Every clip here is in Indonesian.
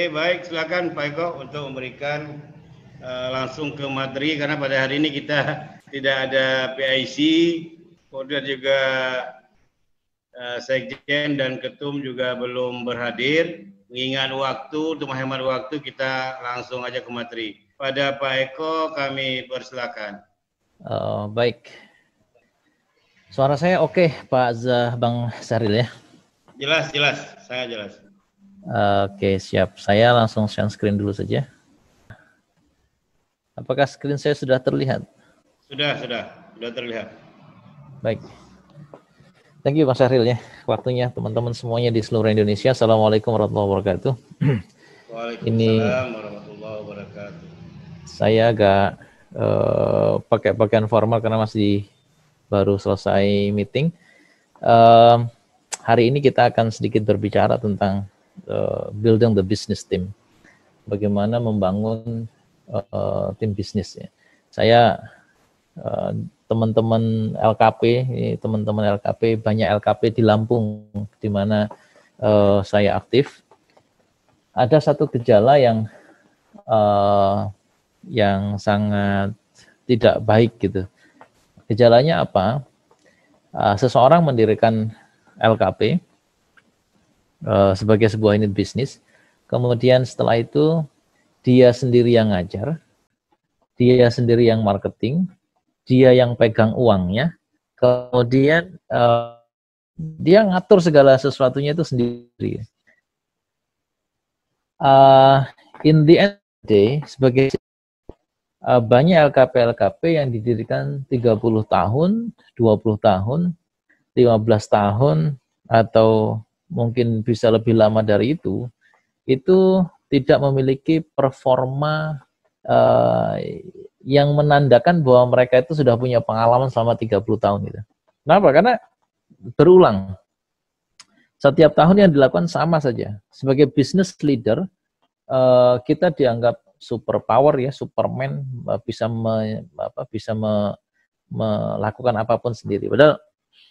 Oke, baik, silakan Pak Eko untuk memberikan langsung ke materi, karena pada hari ini kita tidak ada PIC, kemudian juga Sekjen dan Ketum juga belum berhadir. Mengingat waktu, untuk menghemat waktu, kita langsung aja ke materi. Pada Pak Eko kami persilakan. Baik. Suara saya oke, Pak Bang Syahril ya? Jelas, jelas. Saya jelas. Oke, siap. Saya langsung share screen dulu saja. Apakah screen saya sudah terlihat? Sudah terlihat. Baik. Thank you Pak Syahril ya, waktunya teman-teman semuanya di seluruh Indonesia. Assalamualaikum warahmatullahi wabarakatuh. Waalaikumsalam warahmatullahi wabarakatuh. Saya agak pakai pakaian formal karena masih baru selesai meeting. Hari ini kita akan sedikit berbicara tentang building the business team. Bagaimana membangun tim bisnis ya. Saya teman-teman LKP, banyak LKP di Lampung di mana saya aktif. Ada satu gejala yang sangat tidak baik gitu. Gejalanya apa? Seseorang mendirikan LKP sebagai sebuah unit bisnis, kemudian setelah itu dia sendiri yang ngajar, dia sendiri yang marketing, dia yang pegang uangnya, kemudian dia ngatur segala sesuatunya itu sendiri. In the end of the day, sebagai banyak LKP yang didirikan 30 tahun, 20 tahun, 15 tahun, atau mungkin bisa lebih lama dari itu tidak memiliki performa yang menandakan bahwa mereka itu sudah punya pengalaman selama 30 tahun gitu. Kenapa? Karena berulang. Setiap tahun yang dilakukan sama saja. Sebagai business leader, kita dianggap superpower ya, Superman, bisa melakukan apapun sendiri. Padahal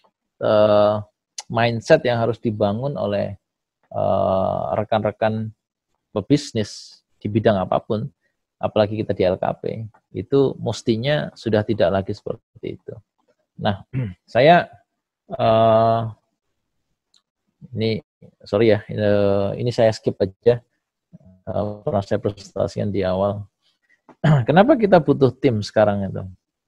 mindset yang harus dibangun oleh rekan-rekan pebisnis di bidang apapun, apalagi kita di LKP, itu mestinya sudah tidak lagi seperti itu. Nah, saya ini saya skip aja, pernah saya presentasikan di awal. Kenapa kita butuh tim sekarang itu?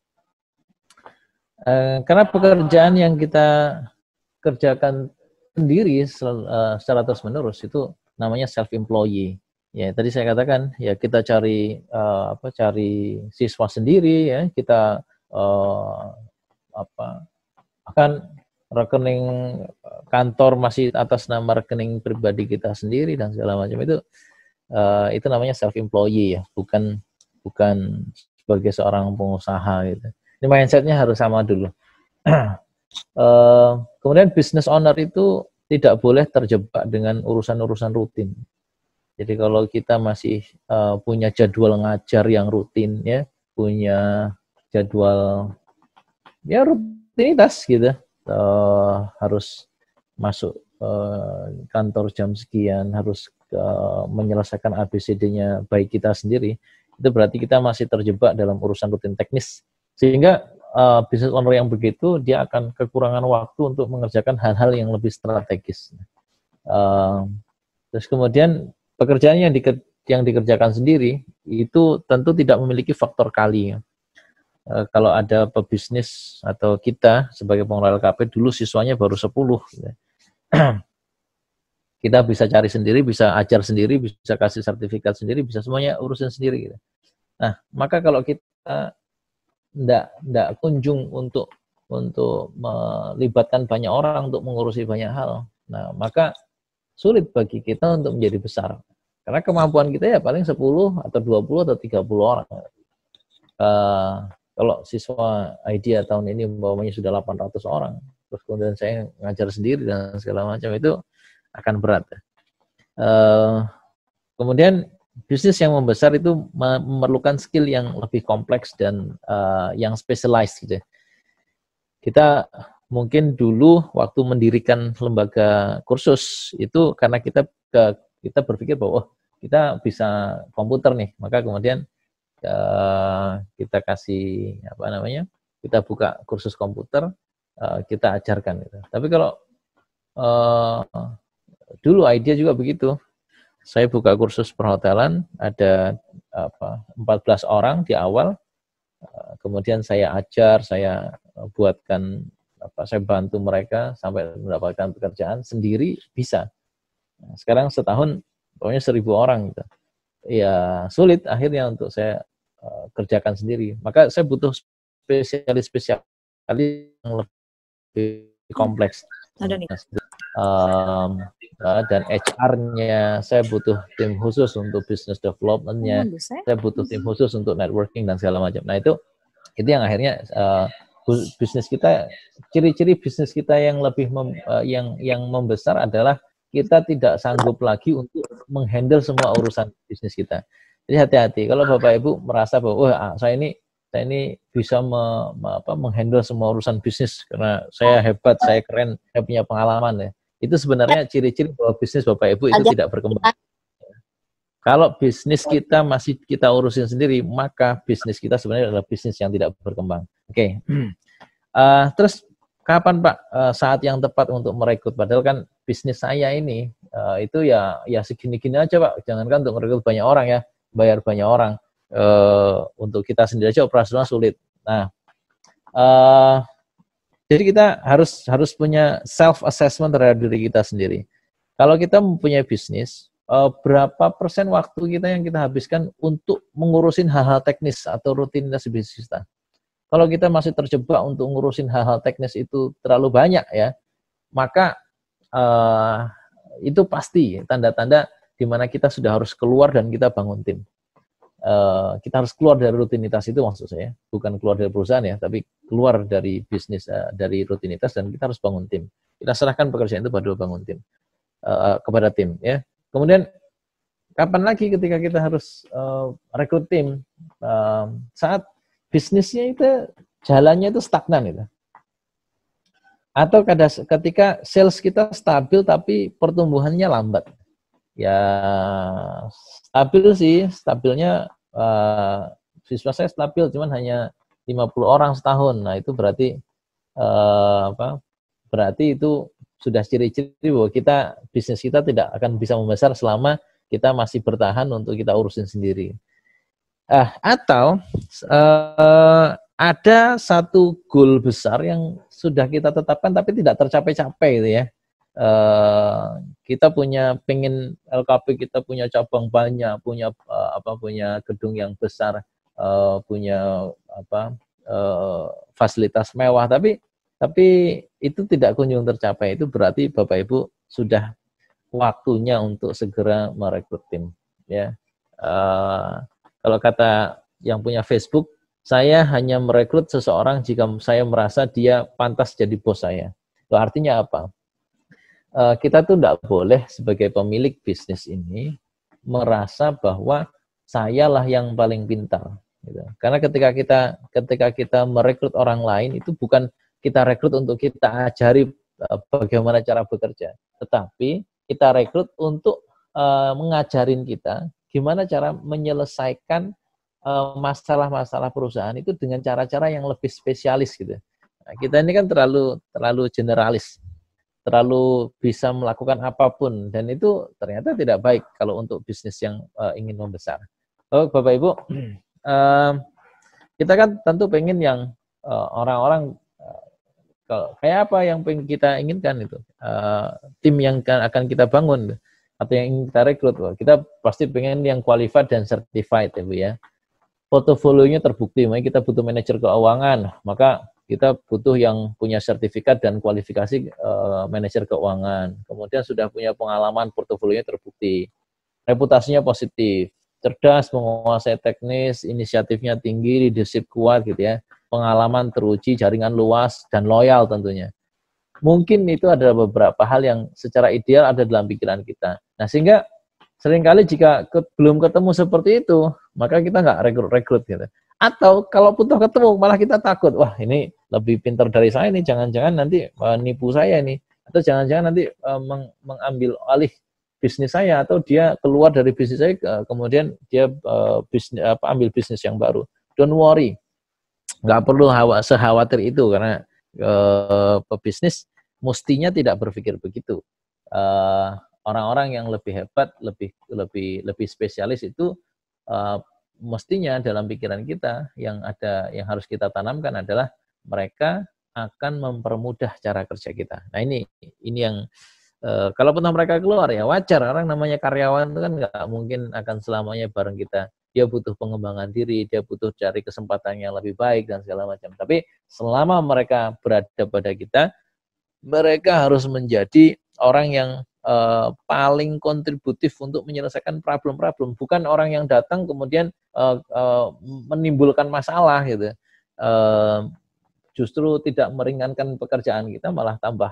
Karena pekerjaan yang kita kerjakan sendiri secara terus-menerus itu namanya self-employee. Ya, tadi saya katakan ya kita cari siswa sendiri ya, kita akan rekening kantor masih atas nama rekening pribadi kita sendiri dan segala macam itu namanya self-employee ya, bukan sebagai seorang pengusaha gitu. Ini mindsetnya harus sama dulu. Kemudian business owner itu tidak boleh terjebak dengan urusan-urusan rutin. Jadi kalau kita masih punya jadwal ngajar yang rutin ya, punya jadwal ya rutinitas gitu, harus masuk kantor jam sekian, harus menyelesaikan ABCD-nya baik kita sendiri, itu berarti kita masih terjebak dalam urusan rutin teknis. Sehingga business owner yang begitu, dia akan kekurangan waktu untuk mengerjakan hal-hal yang lebih strategis. Terus kemudian pekerjaan yang dikerjakan sendiri itu tentu tidak memiliki faktor kali. Kalau ada pebisnis atau kita sebagai pengelola LKP dulu siswanya baru 10. Kita bisa cari sendiri, bisa ajar sendiri, bisa kasih sertifikat sendiri, bisa semuanya urusin sendiri gitu. Nah, maka kalau kita tidak kunjung untuk melibatkan banyak orang untuk mengurusi banyak hal, nah maka sulit bagi kita untuk menjadi besar. Karena kemampuan kita ya paling 10 atau 20 atau 30 orang. Kalau siswa idea tahun ini umpamanya sudah 800 orang, terus kemudian saya ngajar sendiri dan segala macam, itu akan berat. Kemudian bisnis yang membesar itu memerlukan skill yang lebih kompleks dan yang specialized gitu. Kita mungkin dulu waktu mendirikan lembaga kursus itu karena kita berpikir bahwa kita bisa komputer nih, maka kemudian kita kasih apa namanya, kita buka kursus komputer, kita ajarkan gitu. Tapi kalau dulu idea juga begitu, saya buka kursus perhotelan, ada 14 orang di awal, kemudian saya ajar, saya buatkan saya bantu mereka sampai mendapatkan pekerjaan sendiri bisa. Nah, sekarang setahun pokoknya 1.000 orang gitu. Ya sulit akhirnya untuk saya kerjakan sendiri. Maka saya butuh spesialis yang lebih kompleks. Dan HR-nya saya butuh tim khusus untuk business development-nya, saya butuh tim khusus untuk networking dan segala macam. Nah itu yang akhirnya bisnis kita, ciri-ciri bisnis kita yang lebih yang membesar adalah kita tidak sanggup lagi untuk menghandle semua urusan bisnis kita. Jadi hati-hati kalau Bapak Ibu merasa bahwa saya ini bisa menghandle semua urusan bisnis karena saya hebat, saya keren, saya punya pengalaman ya. Itu sebenarnya ciri-ciri bahwa bisnis Bapak Ibu itu tidak berkembang. Kalau bisnis kita masih kita urusin sendiri, maka bisnis kita sebenarnya adalah bisnis yang tidak berkembang. Oke. Terus kapan Pak saat yang tepat untuk merekrut? Padahal kan bisnis saya ini itu ya segini-gini aja Pak. Jangankan untuk merekrut banyak orang ya, bayar banyak orang. Untuk kita sendiri aja operasional sulit. Nah, jadi kita harus punya self assessment terhadap diri kita sendiri. Kalau kita mempunyai bisnis, berapa persen waktu kita yang kita habiskan untuk mengurusin hal-hal teknis atau rutinitas bisnis kita? Kalau kita masih terjebak untuk ngurusin hal-hal teknis itu terlalu banyak ya, maka itu pasti tanda-tanda di mana kita sudah harus keluar dan kita bangun tim. Kita harus keluar dari rutinitas itu maksud saya, bukan keluar dari perusahaan ya, tapi keluar dari bisnis, dari rutinitas dan kita harus bangun tim. Kita serahkan pekerjaan itu pada bangun tim, kepada tim ya. Kemudian kapan lagi ketika kita harus rekrut tim? Saat bisnisnya itu jalannya itu stagnan itu. Atau ketika sales kita stabil tapi pertumbuhannya lambat. Ya stabil sih, stabilnya siswa saya stabil cuman hanya 50 orang setahun. Nah, itu berarti berarti itu sudah ciri-ciri bahwa bisnis kita tidak akan bisa membesar selama kita masih bertahan untuk kita urusin sendiri. Atau ada satu goal besar yang sudah kita tetapkan tapi tidak tercapai-capai gitu ya. Kita pengen LKP kita punya cabang banyak, punya gedung yang besar, punya fasilitas mewah, tapi itu tidak kunjung tercapai. Itu berarti Bapak Ibu sudah waktunya untuk segera merekrut tim ya. Kalau kata yang punya Facebook, saya hanya merekrut seseorang jika saya merasa dia pantas jadi bos saya. Itu artinya apa? Kita tuh tidak boleh sebagai pemilik bisnis ini merasa bahwa sayalah yang paling pintar. Gitu. Karena ketika kita merekrut orang lain itu bukan kita rekrut untuk kita ajari bagaimana cara bekerja, tetapi kita rekrut untuk mengajarin kita gimana cara menyelesaikan masalah-masalah perusahaan itu dengan cara-cara yang lebih spesialis gitu. Nah, kita ini kan terlalu generalis, terlalu bisa melakukan apapun, dan itu ternyata tidak baik kalau untuk bisnis yang ingin membesar. Bapak Ibu, kita kan tentu pengen yang orang-orang kayak apa yang pengen kita inginkan itu, tim yang akan kita bangun atau yang ingin kita rekrut, kita pasti pengen yang qualified dan certified ya Bu ya. Portofolionya terbukti, makanya kita butuh manajer keuangan, maka kita butuh yang punya sertifikat dan kualifikasi manajer keuangan. Kemudian sudah punya pengalaman, portofolionya terbukti, reputasinya positif, cerdas, menguasai teknis, inisiatifnya tinggi, leadership kuat gitu ya. Pengalaman teruji, jaringan luas, dan loyal tentunya. Mungkin itu adalah beberapa hal yang secara ideal ada dalam pikiran kita. Nah, sehingga seringkali jika belum ketemu seperti itu, maka kita nggak rekrut gitu. Atau kalau pun ketemu, malah kita takut. Wah, ini lebih pintar dari saya nih, jangan-jangan nanti nipu saya nih. Atau jangan-jangan nanti mengambil alih bisnis saya, atau dia keluar dari bisnis saya, kemudian dia ambil bisnis yang baru. Don't worry, nggak perlu sekhawatir itu, karena pebisnis mestinya tidak berpikir begitu. Orang-orang yang lebih hebat, lebih spesialis itu mestinya dalam pikiran kita yang harus kita tanamkan adalah mereka akan mempermudah cara kerja kita. Nah ini yang kalaupun mereka keluar ya wajar, orang namanya karyawan itu kan nggak mungkin akan selamanya bareng kita. Dia butuh pengembangan diri, dia butuh cari kesempatan yang lebih baik dan segala macam. Tapi selama mereka berada pada kita, mereka harus menjadi orang yang paling kontributif untuk menyelesaikan problem-problem, bukan orang yang datang kemudian menimbulkan masalah gitu. Justru tidak meringankan pekerjaan kita, malah tambah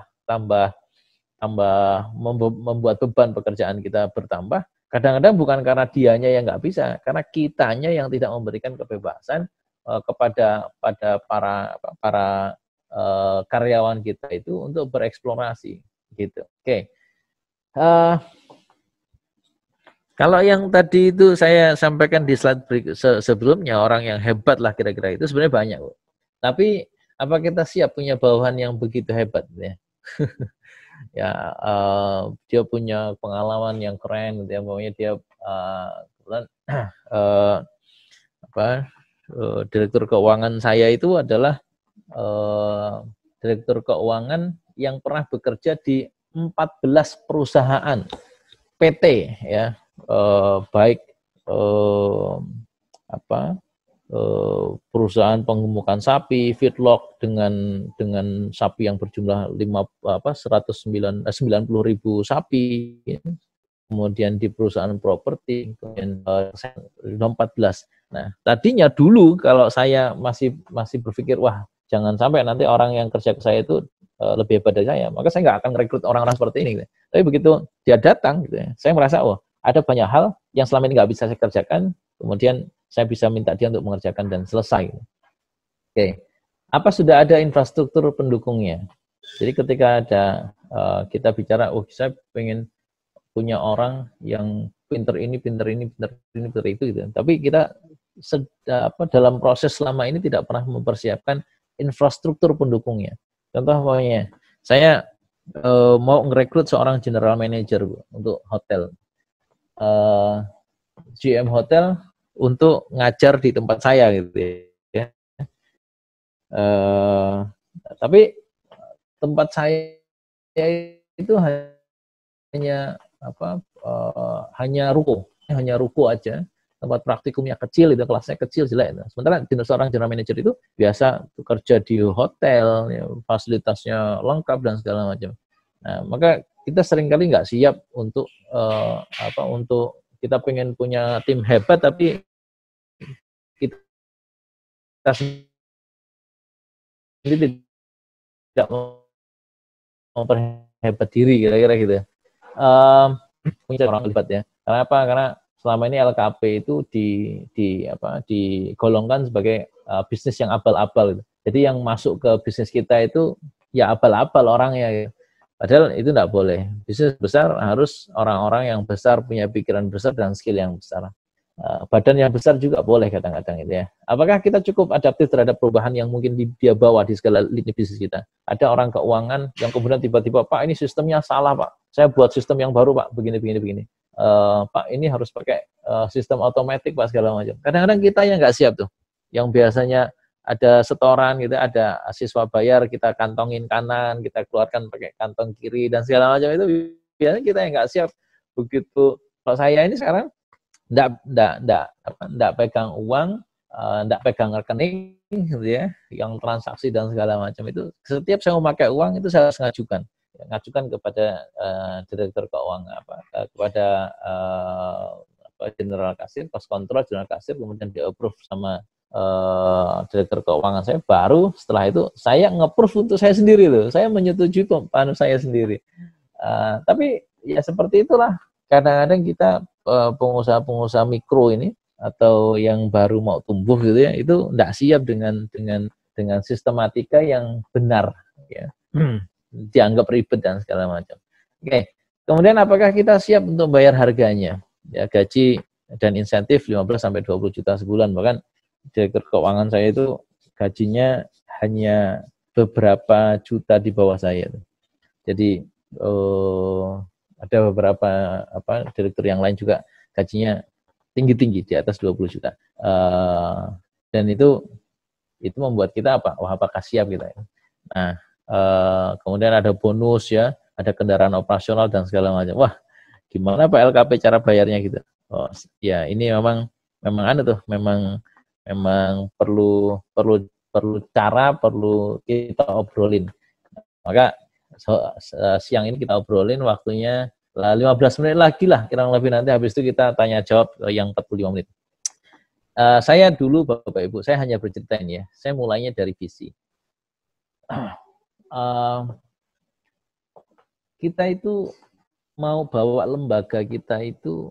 membuat beban pekerjaan kita bertambah. Kadang-kadang bukan karena dianya yang nggak bisa, karena kitanya yang tidak memberikan kebebasan kepada para karyawan kita itu untuk bereksplorasi gitu. Oke. Kalau yang tadi itu saya sampaikan di slide sebelumnya, orang yang hebat lah kira-kira itu sebenarnya banyak, Bu. Tapi apa kita siap punya bawahan yang begitu hebat ya? Ya, dia punya pengalaman yang keren gitu ya, pokoknya dia kebetulan direktur keuangan saya itu adalah direktur keuangan yang pernah bekerja di 14 perusahaan PT ya, baik perusahaan penggemukan sapi, feedlot dengan sapi yang berjumlah 190.000 sapi, kemudian di perusahaan properti, kemudian 14. Nah, tadinya dulu kalau saya masih berpikir, wah jangan sampai nanti orang yang kerja ke saya itu lebih hebat dari saya, maka saya nggak akan merekrut orang-orang seperti ini. Gitu. Tapi begitu dia datang, gitu ya, saya merasa, oh ada banyak hal yang selama ini nggak bisa saya kerjakan, kemudian saya bisa minta dia untuk mengerjakan dan selesai. Oke, apa sudah ada infrastruktur pendukungnya? Jadi ketika ada kita bicara, oh saya pengen punya orang yang pinter ini, pinter itu, gitu. Tapi kita dalam proses selama ini tidak pernah mempersiapkan infrastruktur pendukungnya. Contoh pokoknya, saya mau ngerekrut seorang general manager, Bu, untuk hotel, GM hotel untuk ngajar di tempat saya gitu ya. Tapi tempat saya itu hanya ruko aja, tempat praktikumnya kecil, itu kelasnya kecil, jelek. Sementara seorang general manager itu biasa kerja di hotel, ya, fasilitasnya lengkap dan segala macam. Nah, maka kita seringkali nggak siap untuk untuk kita pengen punya tim hebat, tapi kita sendiri tidak memperhebat diri, kira-kira gitu. Punya orang hebat ya. Karena apa? Karena selama ini LKP itu digolongkan sebagai bisnis yang abal-abal. Gitu. Jadi yang masuk ke bisnis kita itu ya abal-abal orangnya. Gitu. Padahal itu tidak boleh. Bisnis besar harus orang-orang yang besar, punya pikiran besar dan skill yang besar. Badan yang besar juga boleh kadang-kadang itu ya. Apakah kita cukup adaptif terhadap perubahan yang mungkin dia bawa di segala lini bisnis kita? Ada orang keuangan yang kemudian tiba-tiba, Pak ini sistemnya salah Pak. Saya buat sistem yang baru Pak, begini. Pak ini harus pakai sistem otomatis Pak, segala macam. Kadang-kadang kita yang nggak siap tuh. Yang biasanya ada setoran gitu, ada siswa bayar, kita kantongin kanan, kita keluarkan pakai kantong kiri dan segala macam, itu biasanya kita yang nggak siap. Begitu kalau saya ini sekarang enggak pegang uang, enggak pegang rekening gitu ya, yang transaksi dan segala macam itu setiap saya mau pakai uang itu saya harus ngajukan kepada direktur keuangan kepada general kasir, pos kontrol general kasir, kemudian di-approve sama direktur keuangan saya, baru setelah itu saya nge-approve untuk saya sendiri loh, saya menyetujui panu saya sendiri. Tapi ya seperti itulah kadang-kadang kita pengusaha-pengusaha mikro ini atau yang baru mau tumbuh gitu ya, itu tidak siap dengan sistematika yang benar ya. Dianggap ribet dan segala macam. Oke, Kemudian apakah kita siap untuk bayar harganya? Ya, gaji dan insentif 15-20 juta sebulan. Bahkan direktur keuangan saya itu gajinya hanya beberapa juta di bawah saya. Jadi ada beberapa direktur yang lain juga gajinya tinggi-tinggi di atas 20 juta. Dan itu membuat kita apa? Wah, apakah siap kita? Nah, kemudian ada bonus ya, ada kendaraan operasional dan segala macam. Wah, gimana Pak LKP cara bayarnya gitu? Oh, ya ini memang perlu cara, perlu kita obrolin. Maka siang ini kita obrolin, waktunya 15 menit lagi lah, kurang lebih, nanti habis itu kita tanya jawab yang 45 menit. Saya dulu Bapak Ibu, saya hanya bercerita ini ya, saya mulainya dari visi. Kita itu mau bawa lembaga kita itu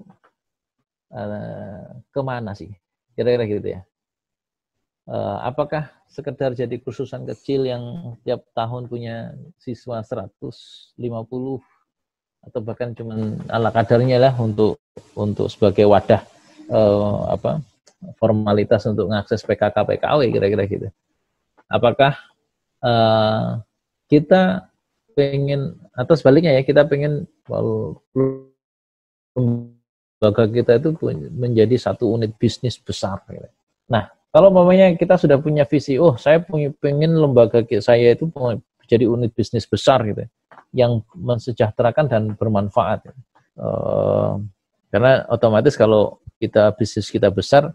kemana sih? Kira-kira gitu ya. Apakah sekedar jadi kursusan kecil yang tiap tahun punya siswa 150 atau bahkan cuma ala kadarnya lah untuk sebagai wadah formalitas untuk mengakses PKK PKW, kira-kira gitu. Apakah kita pengen, atau sebaliknya ya, kita pengen lembaga kita itu menjadi satu unit bisnis besar. Nah, kalau umpamanya kita sudah punya visi, saya pengen lembaga saya itu jadi unit bisnis besar gitu, yang mensejahterakan dan bermanfaat. Karena otomatis kalau bisnis kita besar,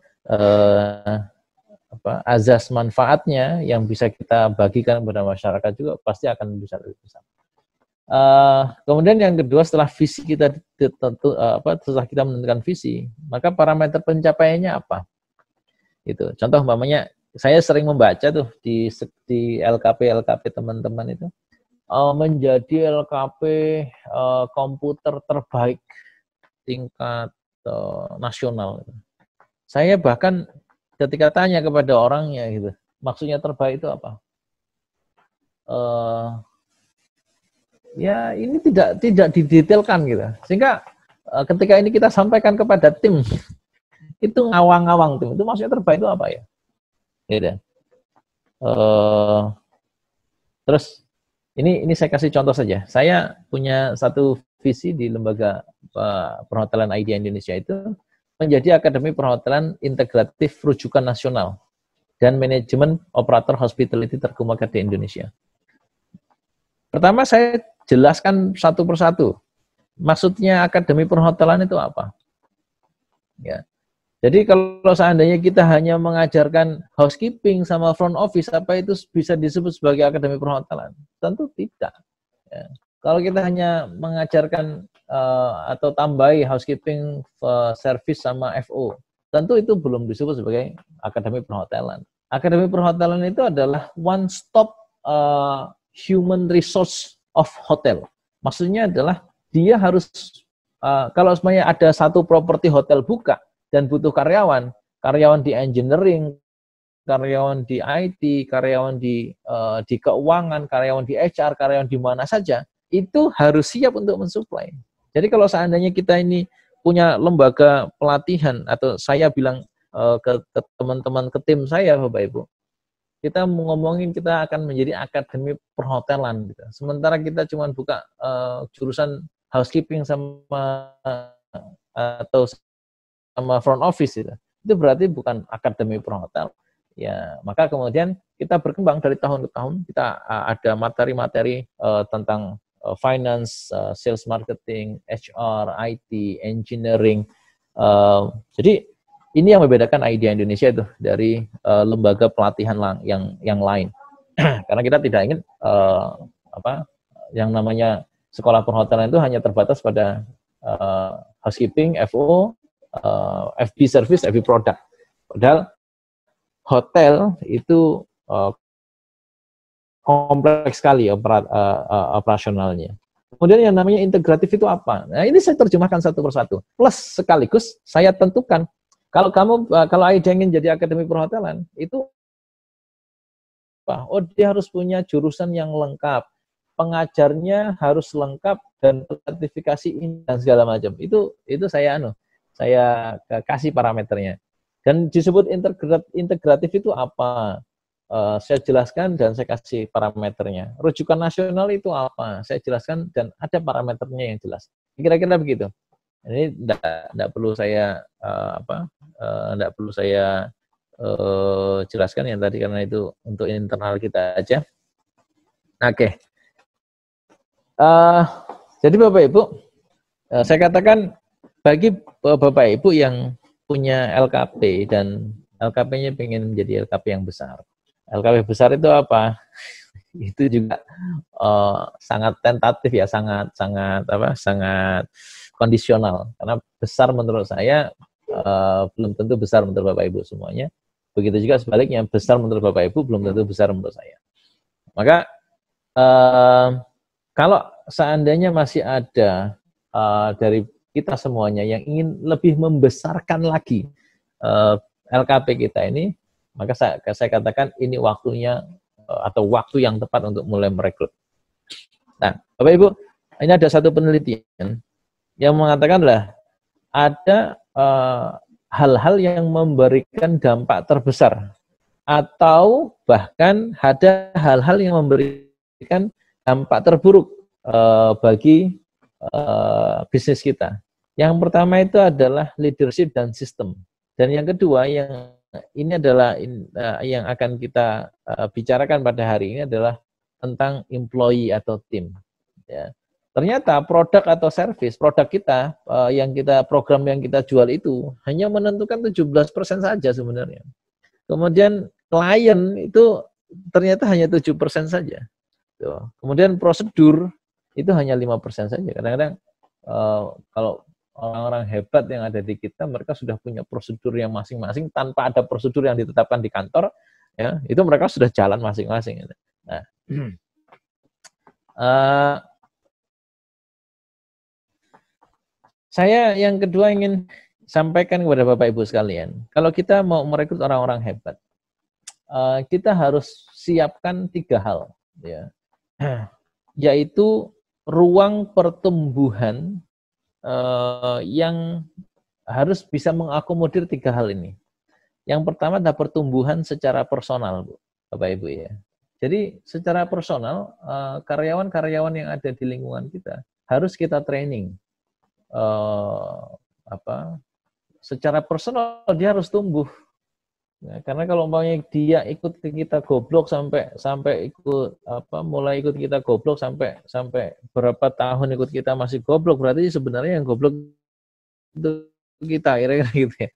azas manfaatnya yang bisa kita bagikan kepada masyarakat juga pasti akan bisa lebih besar. Kemudian yang kedua, setelah visi kita setelah kita menentukan visi, maka parameter pencapaiannya apa? Itu. Contoh umpamanya, saya sering membaca tuh di LKP teman-teman itu, menjadi LKP komputer terbaik tingkat nasional. Saya bahkan ketika tanya kepada orangnya gitu, maksudnya terbaik itu apa? Ya ini tidak didetailkan gitu. Sehingga ketika ini kita sampaikan kepada tim, itu ngawang-ngawang tim. Itu maksudnya terbaik itu apa ya? Gitu. Terus ini saya kasih contoh saja. Saya punya satu visi di lembaga perhotelan Idea Indonesia itu menjadi akademi perhotelan integratif rujukan nasional dan manajemen operator hospitality terkemuka di Indonesia. Pertama saya jelaskan satu persatu. Maksudnya akademi perhotelan itu apa? Ya. Jadi kalau seandainya kita hanya mengajarkan housekeeping sama front office, apa itu bisa disebut sebagai akademi perhotelan? Tentu tidak. Ya. Kalau kita hanya mengajarkan atau tambahi housekeeping, service sama FO, tentu itu belum disebut sebagai akademi perhotelan. Akademi perhotelan itu adalah one stop human resource of hotel. Maksudnya adalah dia harus kalau semuanya ada satu properti hotel buka dan butuh karyawan di engineering, karyawan di IT, karyawan di keuangan, karyawan di HR, karyawan di mana saja, itu harus siap untuk mensuplai. Jadi kalau seandainya kita ini punya lembaga pelatihan, atau saya bilang ke teman-teman, ke tim saya, Bapak Ibu, kita ngomongin kita akan menjadi akademi perhotelan gitu. Sementara kita cuma buka jurusan housekeeping sama front office gitu. Itu berarti bukan akademi perhotelan. Ya, maka kemudian kita berkembang dari tahun ke tahun. Kita ada materi-materi tentang finance, sales marketing, HR, IT, engineering. Jadi ini yang membedakan Idea Indonesia itu dari lembaga pelatihan yang lain. Karena kita tidak ingin yang namanya sekolah perhotelan itu hanya terbatas pada housekeeping, FO, FB service, FB product. Padahal hotel itu kompleks sekali operasionalnya. Kemudian yang namanya integratif itu apa? Nah, ini saya terjemahkan satu persatu. Plus sekaligus saya tentukan kalau Idea ingin jadi akademi perhotelan itu dia harus punya jurusan yang lengkap. pengajarnya harus lengkap dan sertifikasi ini dan segala macam. Itu saya kasih parameternya. Dan disebut integratif itu apa? Saya jelaskan dan saya kasih parameternya. Rujukan nasional itu apa? Saya jelaskan dan ada parameternya yang jelas. Kira-kira begitu. Ini tidak perlu saya tidak perlu saya jelaskan yang tadi karena itu untuk internal kita aja. Oke. Jadi Bapak Ibu, saya katakan bagi Bapak Ibu yang punya LKP dan LKP-nya ingin menjadi LKP yang besar. LKP besar itu apa? Itu juga sangat tentatif ya, sangat kondisional. Karena besar menurut saya belum tentu besar menurut Bapak Ibu semuanya. Begitu juga sebaliknya, besar menurut Bapak Ibu belum tentu besar menurut saya. Maka kalau seandainya masih ada dari kita semuanya yang ingin lebih membesarkan lagi LKP kita ini, maka saya katakan ini waktunya atau waktu yang tepat untuk mulai merekrut. Nah, Bapak Ibu, ini ada satu penelitian yang mengatakan lah ada hal-hal yang memberikan dampak terbesar atau bahkan ada hal-hal yang memberikan dampak terburuk bagi bisnis kita. Yang pertama itu adalah leadership dan sistem. Dan yang kedua yang ini adalah yang akan kita bicarakan pada hari ini adalah tentang employee atau tim. Ya. Ternyata produk atau service, produk kita program yang kita jual itu hanya menentukan 17% saja sebenarnya. Kemudian klien itu ternyata hanya 7% saja. Tuh. Kemudian prosedur itu hanya 5% saja. Kadang-kadang kalau orang-orang hebat yang ada di kita, mereka sudah punya prosedur yang masing-masing tanpa ada prosedur yang ditetapkan di kantor, ya itu mereka sudah jalan masing-masing. Nah, saya yang kedua ingin sampaikan kepada Bapak Ibu sekalian, kalau kita mau merekrut orang-orang hebat, kita harus siapkan 3 hal, ya, yaitu ruang pertumbuhan yang harus bisa mengakomodir 3 hal ini. Yang pertama adalah pertumbuhan secara personal, Bapak Ibu ya. Jadi secara personal karyawan-karyawan yang ada di lingkungan kita harus kita training. Secara personal dia harus tumbuh. Ya, karena kalau umpamanya dia ikut kita goblok sampai ikut mulai ikut kita goblok sampai berapa tahun ikut kita masih goblok, berarti sebenarnya yang goblok itu kita, kira-kira gitu ya.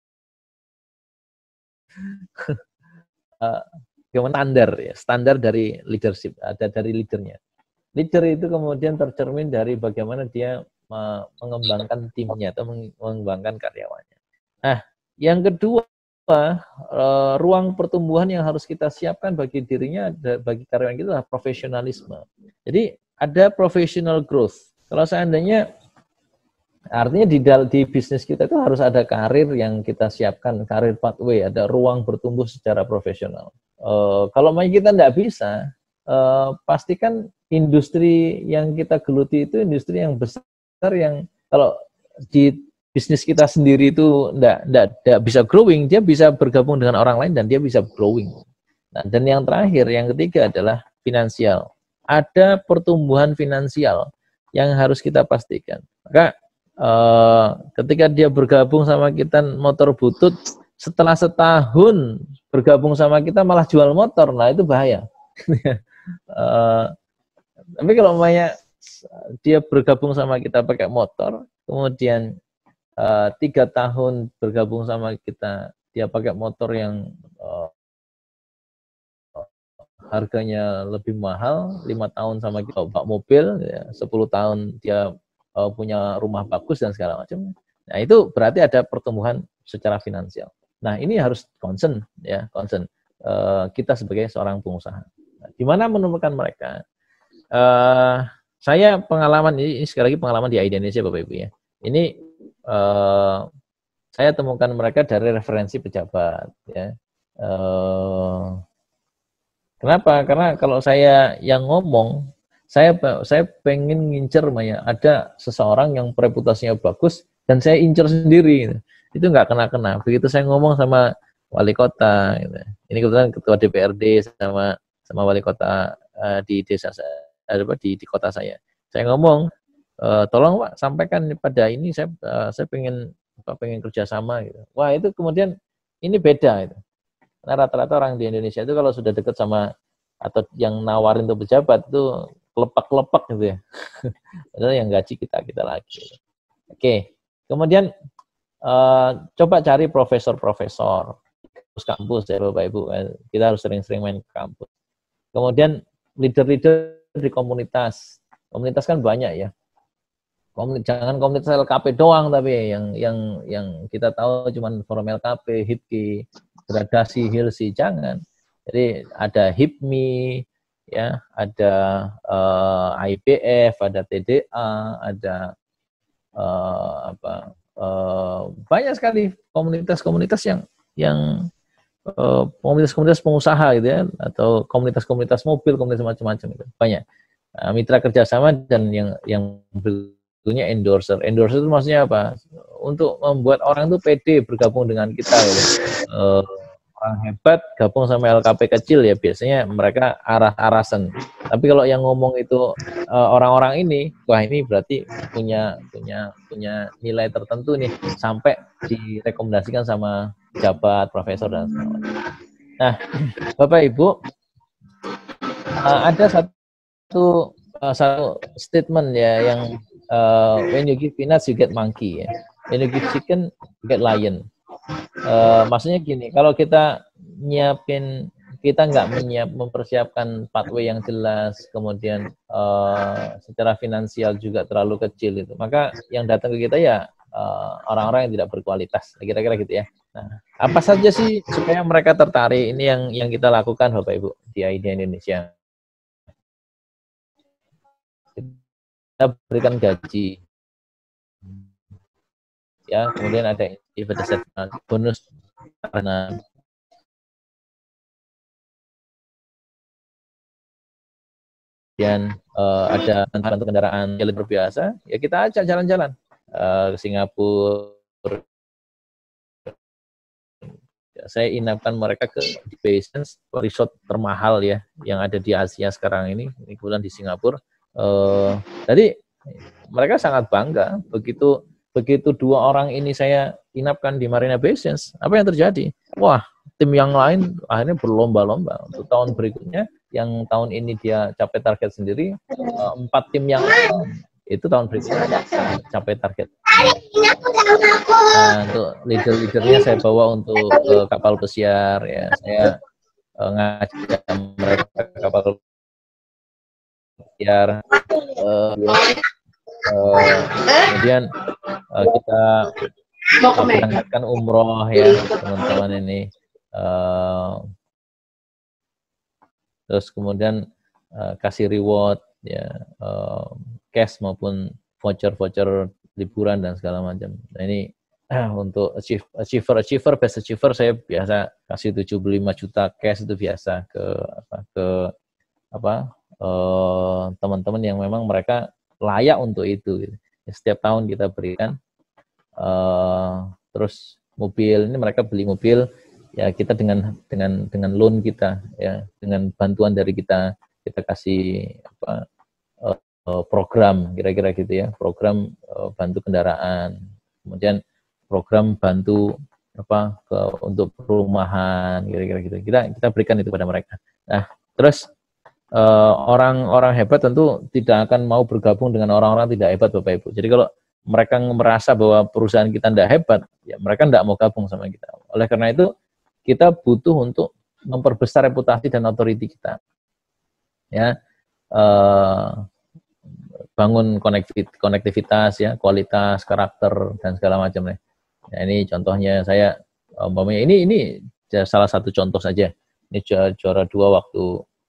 Standar dari leadership, ada dari leadernya. Leader itu kemudian tercermin dari bagaimana dia mengembangkan timnya atau mengembangkan karyawannya. Nah, yang kedua, ruang pertumbuhan yang harus kita siapkan bagi dirinya, bagi karyawan kita adalah profesionalisme. Jadi ada professional growth. Kalau seandainya, artinya di bisnis kita itu harus ada karir yang kita siapkan, karir pathway, ada ruang bertumbuh secara profesional. Kalau kita tidak bisa, pastikan industri yang kita geluti itu industri yang besar, yang kalau di bisnis kita sendiri itu tidak bisa growing, dia bisa bergabung dengan orang lain dan dia bisa growing. Nah, dan yang terakhir, yang ketiga adalah finansial. Ada pertumbuhan finansial yang harus kita pastikan. Maka ketika dia bergabung sama kita motor butut, setelah setahun bergabung sama kita malah jual motor, nah itu bahaya. Tapi kalau umpamanya dia bergabung sama kita pakai motor, kemudian 3 tahun bergabung sama kita, dia pakai motor yang harganya lebih mahal, 5 tahun sama kita bawa mobil, ya, 10 tahun dia punya rumah bagus dan segala macam. Nah itu berarti ada pertumbuhan secara finansial. Nah ini harus concern, ya, concern kita sebagai seorang pengusaha. Nah, di mana menemukan mereka? Saya pengalaman ini sekali lagi pengalaman di Indonesia, Bapak Ibu ya. Ini saya temukan mereka dari referensi pejabat, ya. Kenapa? Karena kalau saya yang ngomong, saya pengen ngincer Maya, ada seseorang yang reputasinya bagus dan saya incer sendiri gitu. Itu nggak kena-kena. Begitu saya ngomong sama wali kota gitu. Ini kebetulan ketua DPRD sama wali kota di desa saya, di kota saya ngomong, tolong Pak sampaikan pada ini, saya pengen kerjasama gitu. Wah, itu kemudian ini beda itu. Karena rata-rata orang di Indonesia itu kalau sudah dekat sama atau yang nawarin untuk pejabat itu kelepak-kelepak gitu ya. Padahal yang gaji kita lagi. Oke. Kemudian coba cari profesor-profesor kampus ya Bapak Ibu. Kita harus sering-sering main ke kampus. Kemudian leader-leader di komunitas. Komunitas kan banyak ya. Jangan komunitas LKP doang, tapi yang kita tahu cuman forum LKP, HIPKI, gradasi, HILSI, jangan. Jadi ada HIPMI, ya, ada IPF, ada TDA, ada banyak sekali komunitas-komunitas yang komunitas-komunitas pengusaha gitu ya, atau komunitas-komunitas mobil, komunitas macam-macam itu banyak. Mitra kerjasama dan yang tentunya endorser. Endorser itu maksudnya apa? Untuk membuat orang itu pede bergabung dengan kita gitu. Orang hebat gabung sama LKP kecil ya biasanya mereka aras-arasan. Tapi kalau yang ngomong itu orang-orang ini, wah ini berarti punya nilai tertentu nih sampai direkomendasikan sama pejabat, profesor dan segala macam. Nah, Bapak Ibu, ada satu statement ya yang when you give peanuts you get monkey ya. When you give chicken you get lion. Maksudnya gini, kalau kita nggak mempersiapkan pathway yang jelas, kemudian secara finansial juga terlalu kecil itu, maka yang datang ke kita ya orang-orang yang tidak berkualitas, kira-kira gitu ya. Nah, apa saja sih supaya mereka tertarik? Ini yang kita lakukan Bapak Ibu di IDEA Indonesia. Kita berikan gaji. Ya, kemudian ada bonus karena kemudian ada bantu kendaraan yang lebih biasa, ya kita ajak jalan-jalan ke Singapura. Ya, saya inapkan mereka ke Basins, resort termahal ya yang ada di Asia sekarang ini kebetulan di Singapura. Jadi mereka sangat bangga begitu dua orang ini saya inapkan di Marina Bay Sands. Apa yang terjadi? Wah, tim yang lain akhirnya berlomba-lomba untuk tahun berikutnya. Yang tahun ini dia capai target sendiri, 4 tim yang lain itu tahun berikutnya capai target. Nah, untuk leader-leadernya saya bawa untuk kapal pesiar ya. Saya ngajak mereka ke kapal pesiar. Kemudian kita berangkatkan umroh ya teman-teman ini. Terus kemudian kasih reward ya, cash maupun voucher liburan dan segala macam. Nah ini untuk achiever best achiever saya biasa kasih 75 juta cash itu biasa ke teman-teman yang memang mereka layak untuk itu gitu. Setiap tahun kita berikan. Terus mobil ini mereka beli mobil ya, kita dengan loan kita ya, dengan bantuan dari kita kasih program kira-kira gitu ya, program bantu kendaraan, kemudian program bantu untuk perumahan kira-kira gitu, kita berikan itu pada mereka. Nah terus orang-orang hebat tentu tidak akan mau bergabung dengan orang-orang tidak hebat Bapak Ibu. Jadi kalau mereka merasa bahwa perusahaan kita tidak hebat, ya mereka tidak mau gabung sama kita. Oleh karena itu kita butuh untuk memperbesar reputasi dan otoriti kita. Ya, bangun konektivitas ya, kualitas, karakter dan segala macam. Nah, ini contohnya saya ini salah satu contoh saja. Ini juara 2 waktu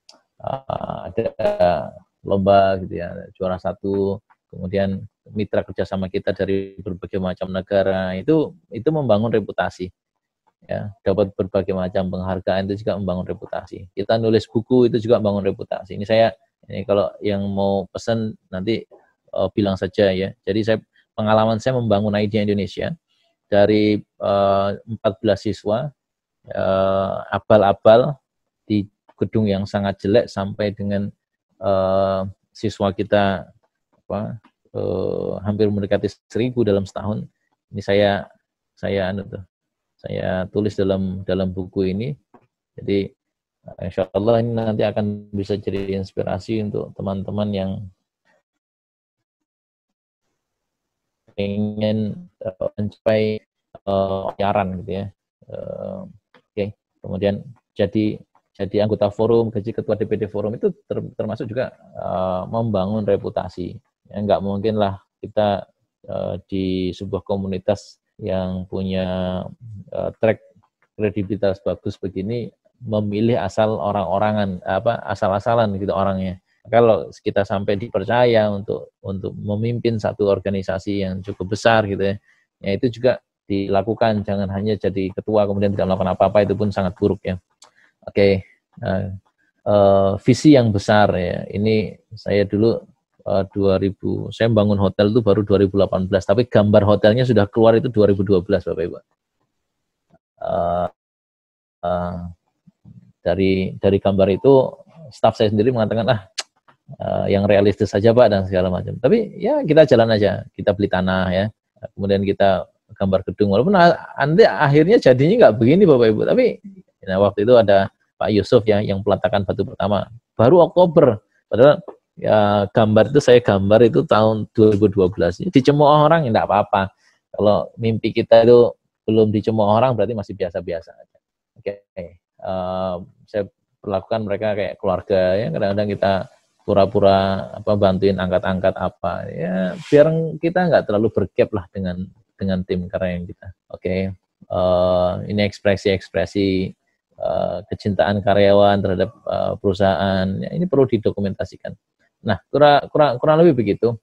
ada lomba gitu ya, juara 1, kemudian mitra kerjasama kita dari berbagai macam negara itu membangun reputasi ya, dapat berbagai macam penghargaan itu juga membangun reputasi. Kita nulis buku itu juga membangun reputasi. Ini saya Ini kalau yang mau pesan nanti bilang saja ya. Jadi pengalaman saya membangun ID Indonesia dari 14 siswa abal-abal di gedung yang sangat jelek sampai dengan siswa kita hampir mendekati 1.000 dalam setahun. Ini saya tulis dalam buku ini. Jadi insya Allah ini nanti akan bisa jadi inspirasi untuk teman-teman yang ingin mencapai siaran gitu ya. Oke. Kemudian jadi anggota forum, jadi ketua DPD forum itu termasuk juga membangun reputasi. Ya, nggak mungkin lah kita di sebuah komunitas yang punya track kredibilitas bagus begini memilih asal-asalan gitu orangnya. Kalau kita sampai dipercaya untuk memimpin satu organisasi yang cukup besar gitu ya itu juga dilakukan, jangan hanya jadi ketua kemudian tidak melakukan apa-apa, itu pun sangat buruk ya. Oke. Visi yang besar ya. Ini saya dulu 2000 saya bangun hotel itu baru 2018, tapi gambar hotelnya sudah keluar itu 2012 Bapak Ibu. Dari gambar itu staf saya sendiri mengatakan yang realistis saja Pak dan segala macam. Tapi ya kita jalan aja, kita beli tanah ya, kemudian kita gambar gedung. Walaupun nanti akhirnya jadinya nggak begini Bapak Ibu. Tapi waktu itu ada Pak Yusuf ya yang peletakan batu pertama. Baru Oktober. Padahal ya gambar itu saya gambar itu tahun 2012. Dicemooh orang ya nggak apa-apa. Kalau mimpi kita itu belum dicemooh orang berarti masih biasa-biasa aja. Oke. Saya perlakukan mereka kayak keluarga ya. Kadang-kadang kita pura-pura bantuin angkat-angkat apa ya biar kita nggak terlalu bergap lah dengan tim karyawan kita. Oke. Ini ekspresi kecintaan karyawan terhadap perusahaan ya, ini perlu didokumentasikan. Nah kurang lebih begitu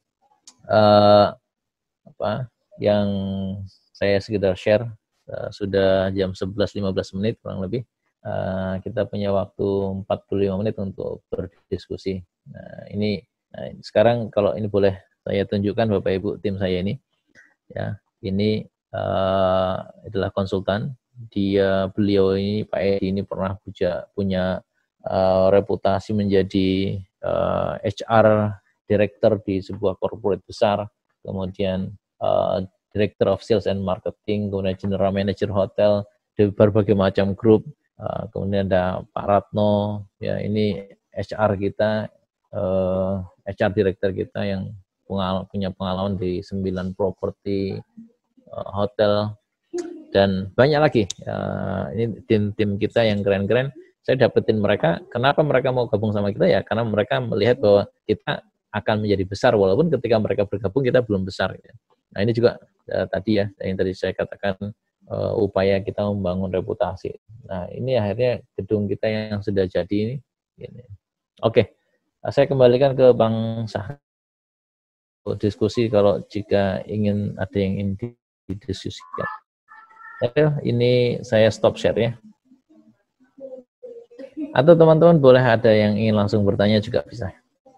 yang saya sekedar share. Sudah jam 11.15 menit kurang lebih. Kita punya waktu 45 menit untuk berdiskusi. Nah, sekarang kalau ini boleh saya tunjukkan Bapak Ibu tim saya ini. Ya, ini adalah konsultan. Beliau ini Pak Edi ini pernah punya reputasi menjadi HR director di sebuah corporate besar, kemudian director of sales and marketing, kemudian general manager hotel di berbagai macam grup. Kemudian ada Pak Ratno, ya ini HR kita, HR director kita yang punya pengalaman di 9 properti hotel dan banyak lagi. Ini tim-tim kita yang keren-keren. Saya dapetin mereka. Kenapa mereka mau gabung sama kita ya? Karena mereka melihat bahwa kita akan menjadi besar walaupun ketika mereka bergabung kita belum besar. Nah ini juga tadi ya yang tadi saya katakan. Upaya kita membangun reputasi. Nah, ini akhirnya gedung kita yang sudah jadi ini. Oke, saya kembalikan ke Bang Sah. Diskusi kalau jika ada yang ingin didiskusikan. Ini saya stop share ya. Atau teman-teman boleh ada yang ingin langsung bertanya juga bisa.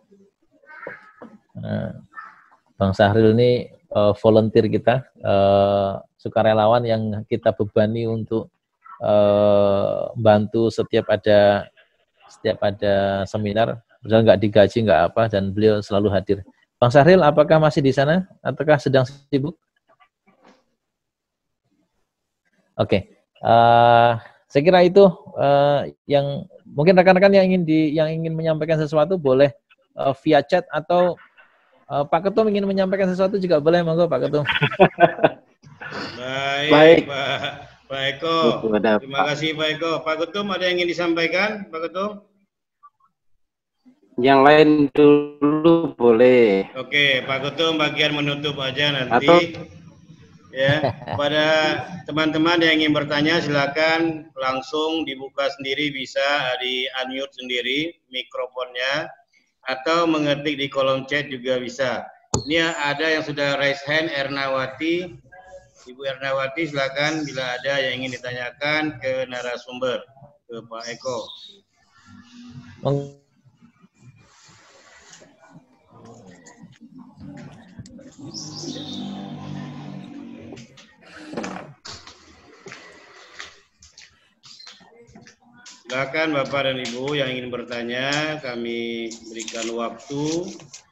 Bang Sahril ini volunteer kita, sukarelawan yang kita bebani untuk bantu setiap ada seminar, padahal nggak digaji nggak apa, dan beliau selalu hadir. Bang Sahril, apakah masih di sana ataukah sedang sibuk? Oke, saya kira itu yang mungkin rekan-rekan yang ingin menyampaikan sesuatu boleh via chat atau Pak Ketum ingin menyampaikan sesuatu juga boleh, monggo Pak Ketum. Baik. Pak Eko. Terima kasih Pak Eko. Pak Ketum ada yang ingin disampaikan, Pak Ketum? Yang lain dulu boleh. Oke, Pak Ketum bagian menutup aja nanti. Ya, pada teman-teman yang ingin bertanya silakan langsung dibuka sendiri, bisa di unmute sendiri mikrofonnya. Atau mengetik di kolom chat juga bisa. Ini ada yang sudah raise hand, Ernawati. Ibu Ernawati silakan bila ada yang ingin ditanyakan ke narasumber, ke Pak Eko. Silakan Bapak dan Ibu yang ingin bertanya, kami berikan waktu.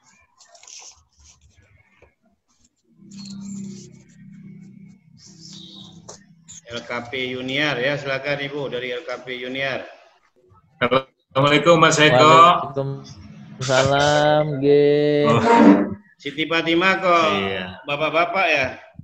LKP Junior ya, silakan Ibu dari LKP Junior. Assalamualaikum Mas Eko. Waalaikumsalam, G. Oh. Siti Fatimah kok Iya. Bapak-bapak ya?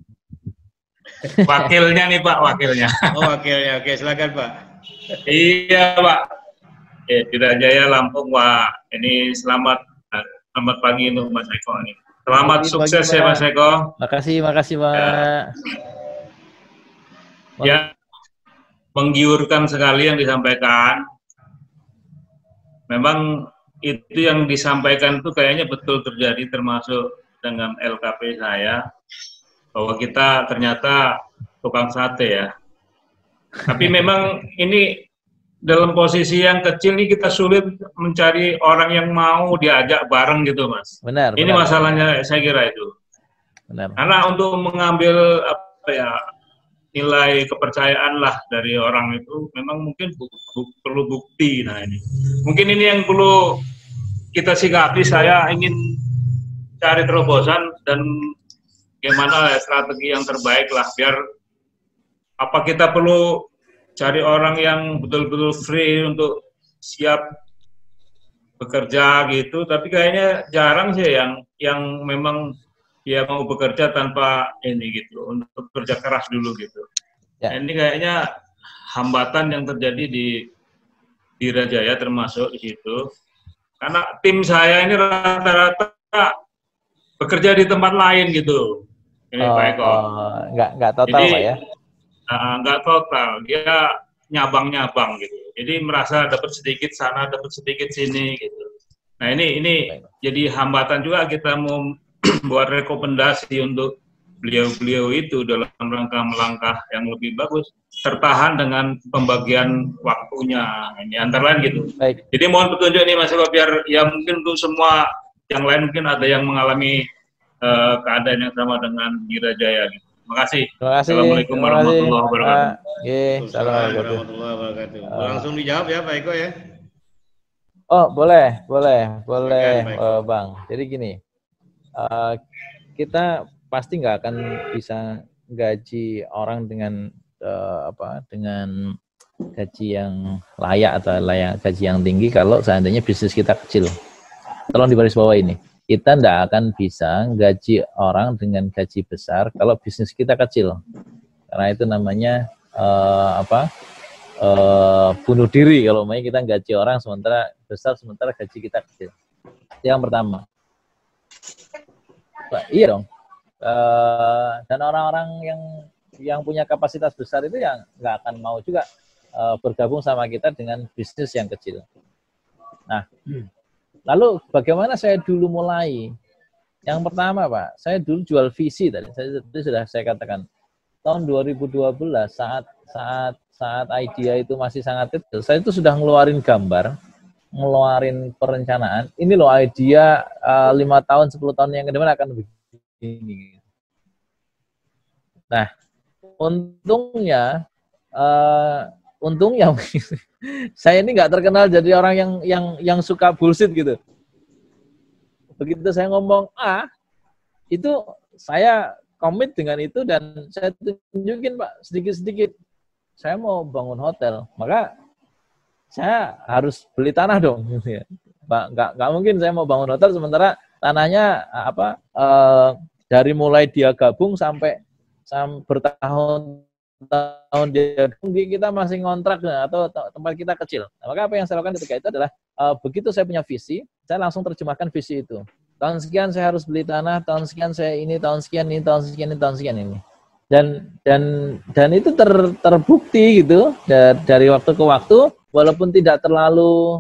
Wakilnya nih Pak, wakilnya. Oh wakilnya, oke silakan Pak. Iya Pak. Tidak Jaya Lampung Pak. Ini selamat pagi untuk Mas Eko nih. Selamat sukses ya Mas Eko. Makasih Pak. Ya, menggiurkan sekali yang disampaikan. Memang itu yang disampaikan itu kayaknya betul terjadi, termasuk dengan LKP saya, bahwa kita ternyata tukang sate ya. Tapi memang ini dalam posisi yang kecil ini kita sulit mencari orang yang mau diajak bareng gitu Mas. Benar. Ini masalahnya saya kira itu. Benar. Karena untuk mengambil apa ya, nilai kepercayaan lah dari orang itu memang mungkin perlu bukti. Nah ini mungkin ini yang perlu kita sikapi. Saya ingin cari terobosan dan gimana strategi yang terbaik lah, biar apa kita perlu cari orang yang betul-betul free untuk siap bekerja gitu, tapi kayaknya jarang sih yang memang dia mau bekerja tanpa ini gitu, untuk kerja keras dulu gitu. Ya. Nah, ini kayaknya hambatan yang terjadi di Rajaya termasuk di situ. Karena tim saya ini rata-rata bekerja di tempat lain gitu. Ini Pak Eko. Nggak total Pak ya? Nggak total, dia nyabang-nyabang gitu. Jadi merasa dapat sedikit sana, dapat sedikit sini gitu. Nah ini jadi hambatan juga kita mau buat rekomendasi untuk beliau-beliau itu dalam rangka melangkah yang lebih bagus, tertahan dengan pembagian waktunya. Ini antara lain gitu. Baik. Jadi mohon petunjuk nih Mas Eko, biar ya mungkin untuk semua yang lain mungkin ada yang mengalami keadaan yang sama dengan Girajaya gitu. Terima kasih. Assalamualaikum warahmatullahi wabarakatuh. Assalamualaikum warahmatullahi wabarakatuh. Langsung dijawab ya Pak Eko ya. Oh boleh Bang. Jadi gini. Kita pasti nggak akan bisa gaji orang dengan dengan gaji yang layak atau gaji yang tinggi kalau seandainya bisnis kita kecil. Tolong dibaris bawah ini, kita nggak akan bisa gaji orang dengan gaji besar kalau bisnis kita kecil, karena itu namanya bunuh diri kalau mau kita gaji orang sementara gaji kita kecil. Yang pertama. Iya dong. Dan orang-orang yang punya kapasitas besar itu yang nggak akan mau juga bergabung sama kita dengan bisnis yang kecil. Nah, lalu bagaimana saya dulu mulai? Yang pertama Pak, saya dulu jual visi tadi. Sudah saya katakan tahun 2012 saat idea itu masih sangat kecil, saya itu sudah ngeluarin gambar, ngeluarin perencanaan, ini loh idea 5 tahun, 10 tahun yang ke depan akan begini. Nah, untungnya saya ini nggak terkenal jadi orang yang suka bullshit gitu. Begitu saya ngomong A, itu saya komit dengan itu dan saya tunjukin Pak sedikit-sedikit. Saya mau bangun hotel, maka saya harus beli tanah dong, gitu ya. Nggak mungkin saya mau bangun hotel sementara tanahnya dari mulai dia gabung sampai bertahun-tahun dia gabung, kita masih ngontrak atau tempat kita kecil. Nah, maka apa yang saya lakukan ketika itu adalah begitu saya punya visi, saya langsung terjemahkan visi itu. Tahun sekian saya harus beli tanah, tahun sekian saya ini, tahun sekian ini, tahun sekian ini, tahun sekian ini. Dan itu terbukti gitu dari waktu ke waktu, walaupun tidak terlalu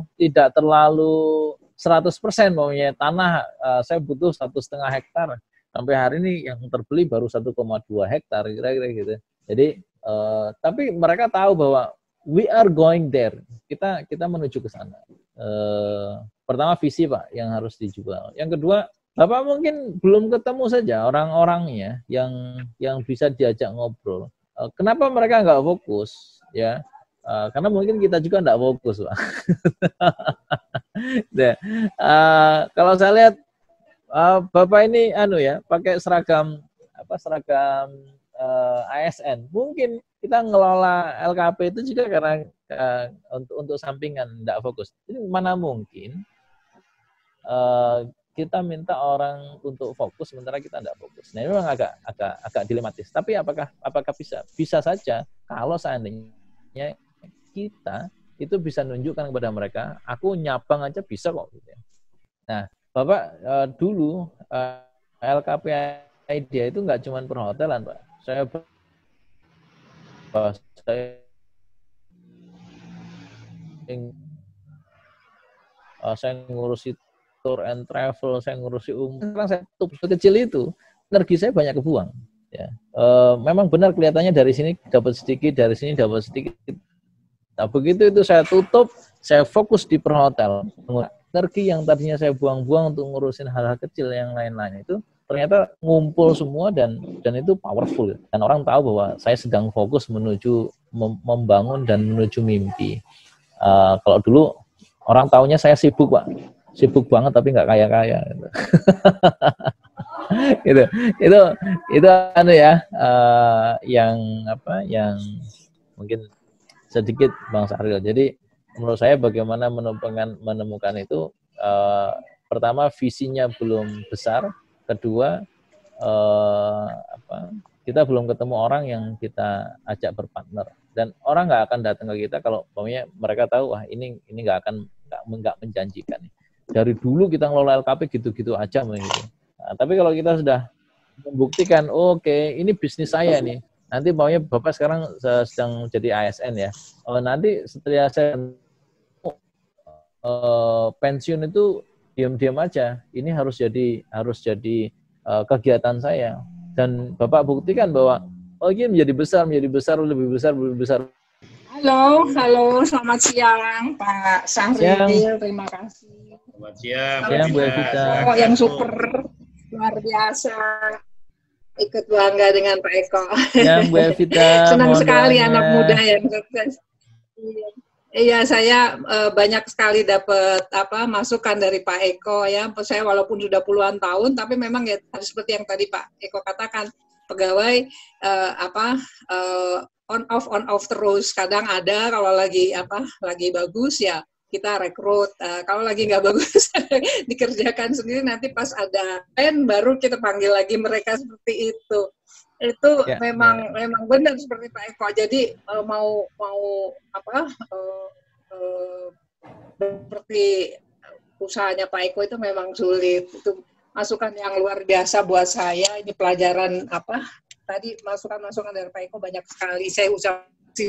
100% maunya tanah saya butuh 1,5 hektar, sampai hari ini yang terbeli baru 1,2 hektar kira-kira gitu. Jadi tapi mereka tahu bahwa we are going there, kita menuju ke sana. Pertama visi Pak yang harus dijual. Yang kedua Bapak mungkin belum ketemu saja orang-orangnya yang bisa diajak ngobrol. Kenapa mereka nggak fokus? Ya, karena mungkin kita juga nggak fokus, Pak. Nah, kalau saya lihat Bapak ini pakai seragam ASN. Mungkin kita ngelola LKP itu juga karena untuk sampingan tidak fokus. Jadi mana mungkin kita minta orang untuk fokus sementara kita tidak fokus. Nah, ini memang agak dilematis. Tapi apakah bisa? Bisa saja kalau seandainya kita itu bisa nunjukkan kepada mereka, aku nyabang aja bisa kok. Gitu. Nah, Bapak dulu LKP Idea itu nggak cuma perhotelan, Pak. Saya ngurusi tour and travel, saya ngurusi sekarang saya tutup kecil itu, energi saya banyak kebuang. Ya. Memang benar kelihatannya dari sini dapat sedikit, dari sini dapat sedikit. Nah, begitu itu saya tutup, saya fokus di perhotelan. Energi yang tadinya saya buang-buang untuk ngurusin hal-hal kecil yang lain-lain itu ternyata ngumpul semua dan itu powerful. Dan orang tahu bahwa saya sedang fokus menuju membangun dan menuju mimpi. Kalau dulu orang taunya saya sibuk, Pak. Sibuk banget tapi nggak kaya-kaya. Gitu. itu yang mungkin sedikit Bang Syahril. Jadi menurut saya bagaimana menemukan itu, pertama visinya belum besar, kedua kita belum ketemu orang yang kita ajak berpartner, dan orang nggak akan datang ke kita kalau mereka tahu wah ini nggak menjanjikan. Dari dulu kita ngelola LKP gitu-gitu aja begitu. Nah, tapi kalau kita sudah membuktikan, oke, ini bisnis saya nih. Nanti Bapak sekarang sedang jadi ASN ya. Nanti setelah saya pensiun itu diam-diam aja. Ini harus jadi kegiatan saya. Dan Bapak buktikan bahwa ini menjadi besar, lebih besar. Halo, selamat siang Pak Syahril, terima kasih. Selamat siang, Bu Evita. Yang super luar biasa. Ikut bangga dengan Pak Eko. Yang Bu Evita. Senang sekali anak muda yang sukses. Iya, saya banyak sekali dapat masukan dari Pak Eko ya. Saya walaupun sudah puluhan tahun, tapi memang ya seperti yang tadi Pak Eko katakan, pegawai on off terus. Kadang ada kalau lagi bagus ya kita rekrut. Kalau lagi nggak bagus dikerjakan sendiri. Nanti pas ada baru kita panggil lagi mereka seperti itu. Itu memang benar seperti Pak Eko. Jadi seperti usahanya Pak Eko itu memang sulit. Itu masukan yang luar biasa buat saya. Ini pelajaran tadi masukan dari Pak Eko banyak sekali. Saya ucapkan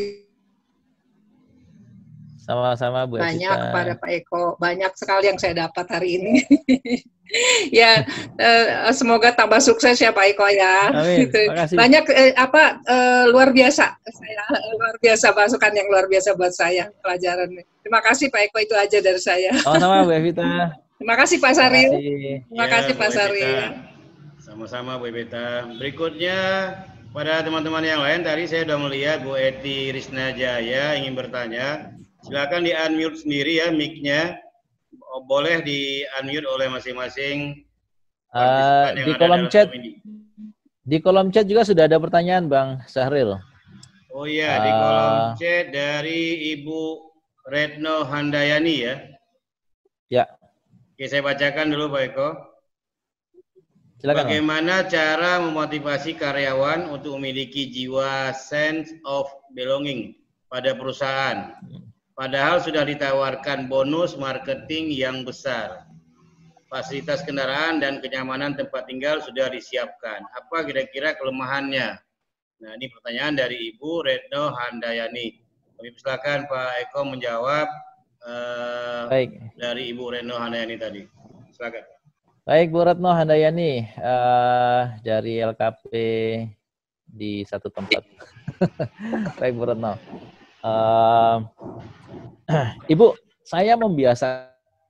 sama-sama Bu Evita. Banyak kepada Pak Eko. Banyak sekali yang saya dapat hari ini. Ya, semoga tambah sukses ya Pak Eko ya. Amin. Makasih. Banyak luar biasa. Luar biasa masukan yang luar biasa buat saya pelajaran. Terima kasih Pak Eko, itu aja dari saya. Sama-sama Bu Evita. Terima kasih Pak Syahril. Terima kasih Pak Syahril. Sama-sama Bu Evita. Berikutnya pada teman-teman yang lain, tadi saya sudah melihat Bu Eti Risna Jaya ingin bertanya. Silakan di-unmute sendiri ya mic-nya. Boleh di-unmute oleh masing-masing partisipan yang di ada kolom dalam chat. ini. Di kolom chat juga sudah ada pertanyaan Bang Syahril. Oh iya, di kolom chat dari Ibu Retno Handayani ya. Ya. Oke, saya bacakan dulu Pak Eko. Silakan. Bagaimana cara memotivasi karyawan untuk memiliki jiwa sense of belonging pada perusahaan? Padahal sudah ditawarkan bonus marketing yang besar. Fasilitas kendaraan dan kenyamanan tempat tinggal sudah disiapkan. Apa kira-kira kelemahannya? Nah, ini pertanyaan dari Ibu Retno Handayani. Kami persilakan Pak Eko menjawab Baik. dari Ibu Retno Handayani tadi. Silakan. Baik, Bu Retno Handayani dari LKP di satu tempat. Baik, Bu Retno. Ibu, saya membiasakan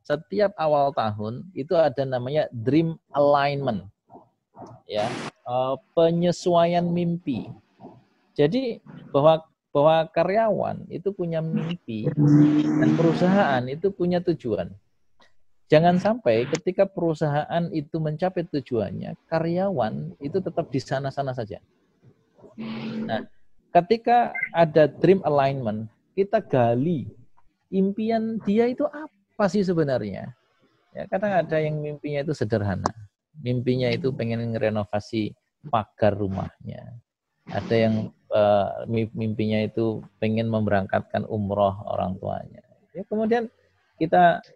setiap awal tahun itu ada namanya dream alignment, ya, penyesuaian mimpi. Jadi bahwa karyawan itu punya mimpi dan perusahaan itu punya tujuan. Jangan sampai ketika perusahaan itu mencapai tujuannya, karyawan itu tetap di sana-sana saja. Nah, ketika ada dream alignment, kita gali impian dia itu apa sih sebenarnya. Ya, kadang ada yang mimpinya itu sederhana. Mimpinya itu pengen ngerenovasi pagar rumahnya. Ada yang mimpinya itu pengen memberangkatkan umroh orang tuanya. Ya, kemudian kita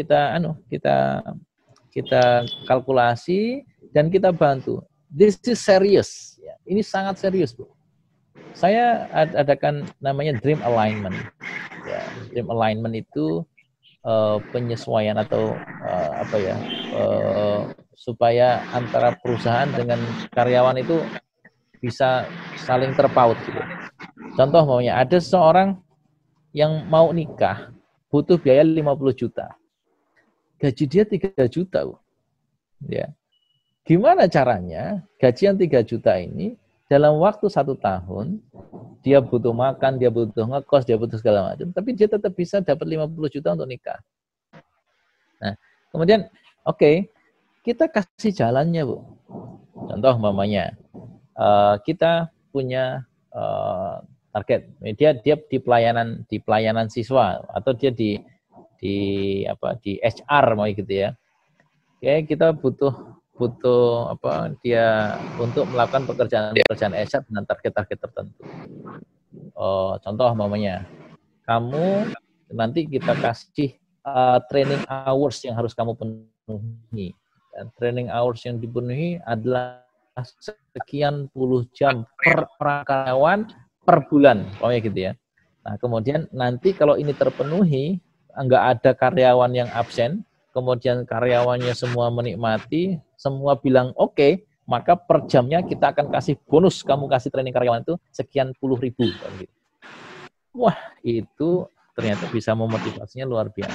kalkulasi dan kita bantu. This is serious. Ya, ini sangat serius, Bu. Saya adakan namanya dream alignment. Ya, dream alignment itu penyesuaian atau supaya antara perusahaan dengan karyawan itu bisa saling terpaut gitu. Contoh maunya ada seseorang yang mau nikah butuh biaya 50 juta. Gaji dia 3 juta. Ya. Gimana caranya gaji yang 3 juta ini dalam waktu 1 tahun dia butuh makan, dia butuh ngekos, dia butuh segala macam, tapi dia tetap bisa dapat 50 juta untuk nikah. Nah, kemudian kita kasih jalannya, Bu. Contoh umpamanya kita punya target, dia di pelayanan siswa atau dia di HR mau gitu ya. Oke, kita butuh dia untuk melakukan pekerjaan HR dengan target-target tertentu. Contoh umpamanya, kamu nanti kita kasih training hours yang harus kamu penuhi. Dan training hours yang dipenuhi adalah sekian puluh jam per karyawan per bulan, pokoknya gitu ya. Nah, kemudian nanti kalau ini terpenuhi, nggak ada karyawan yang absen, kemudian karyawannya semua menikmati, semua bilang oke, maka per jamnya kita akan kasih bonus, kamu kasih training karyawan itu sekian puluh ribu. Gitu. Wah, itu ternyata bisa memotivasinya luar biasa.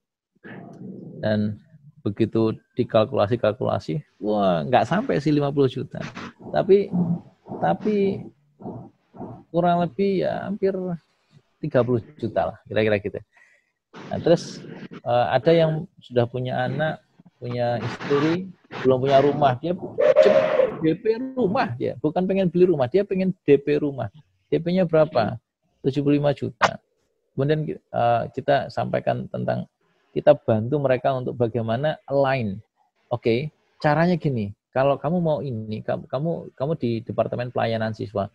Dan begitu dikalkulasi, wah nggak sampai sih 50 juta. Tapi kurang lebih ya hampir 30 juta lah, kira-kira gitu. Nah, terus ada yang sudah punya anak, punya istri, belum punya rumah, dia DP rumah, dia bukan pengen beli rumah, dia pengen DP rumah. DP-nya berapa? 75 juta. Kemudian kita sampaikan tentang, kita bantu mereka untuk bagaimana align. Oke, caranya gini, kalau kamu mau ini, kamu di departemen pelayanan siswa,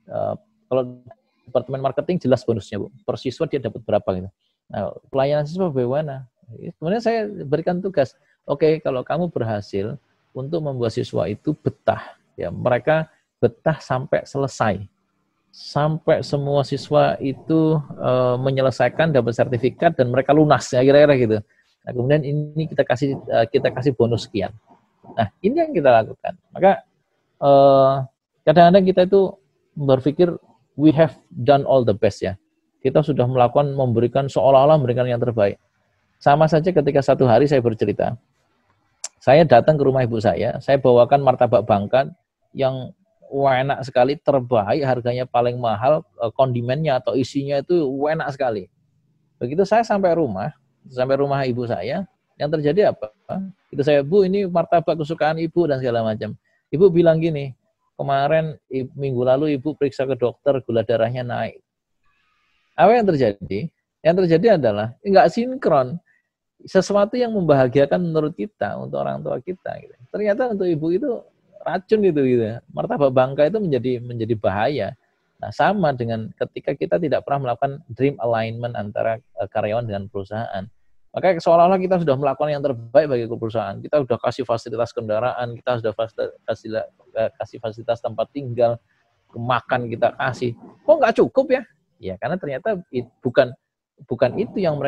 kalau departemen marketing jelas bonusnya, Bu. Per siswa dia dapat berapa gitu. Nah, pelayanan siswa bagaimana? Kemudian saya berikan tugas, oke, kalau kamu berhasil untuk membuat siswa itu betah, ya mereka betah sampai selesai, sampai semua siswa itu menyelesaikan, dapat sertifikat dan mereka lunas, ya kira-kira gitu. Nah, kemudian ini kita kasih bonus sekian. Nah, ini yang kita lakukan. Maka kadang-kadang kita itu berpikir we have done all the best ya. Kita sudah memberikan seolah-olah memberikan yang terbaik. Sama saja ketika satu hari saya bercerita, saya datang ke rumah ibu saya bawakan martabak Bangka yang enak sekali, terbaik, harganya paling mahal, kondimennya atau isinya itu enak sekali. Begitu saya sampai rumah ibu saya, yang terjadi apa? Itu saya, Bu, ini martabak kesukaan ibu dan segala macam. Ibu bilang gini, kemarin minggu lalu ibu periksa ke dokter, gula darahnya naik. Apa yang terjadi? Yang terjadi adalah nggak sinkron. Sesuatu yang membahagiakan menurut kita, untuk orang tua kita. Gitu. Ternyata untuk ibu itu racun gitu. Martabak Bangka itu menjadi bahaya. Nah, sama dengan ketika kita tidak pernah melakukan dream alignment antara karyawan dengan perusahaan. Maka seolah-olah kita sudah melakukan yang terbaik bagi perusahaan. Kita sudah kasih fasilitas kendaraan, kita sudah kasih fasilitas tempat tinggal, makan kita kasih. Kok nggak cukup ya? Ya, karena ternyata bukan itu yang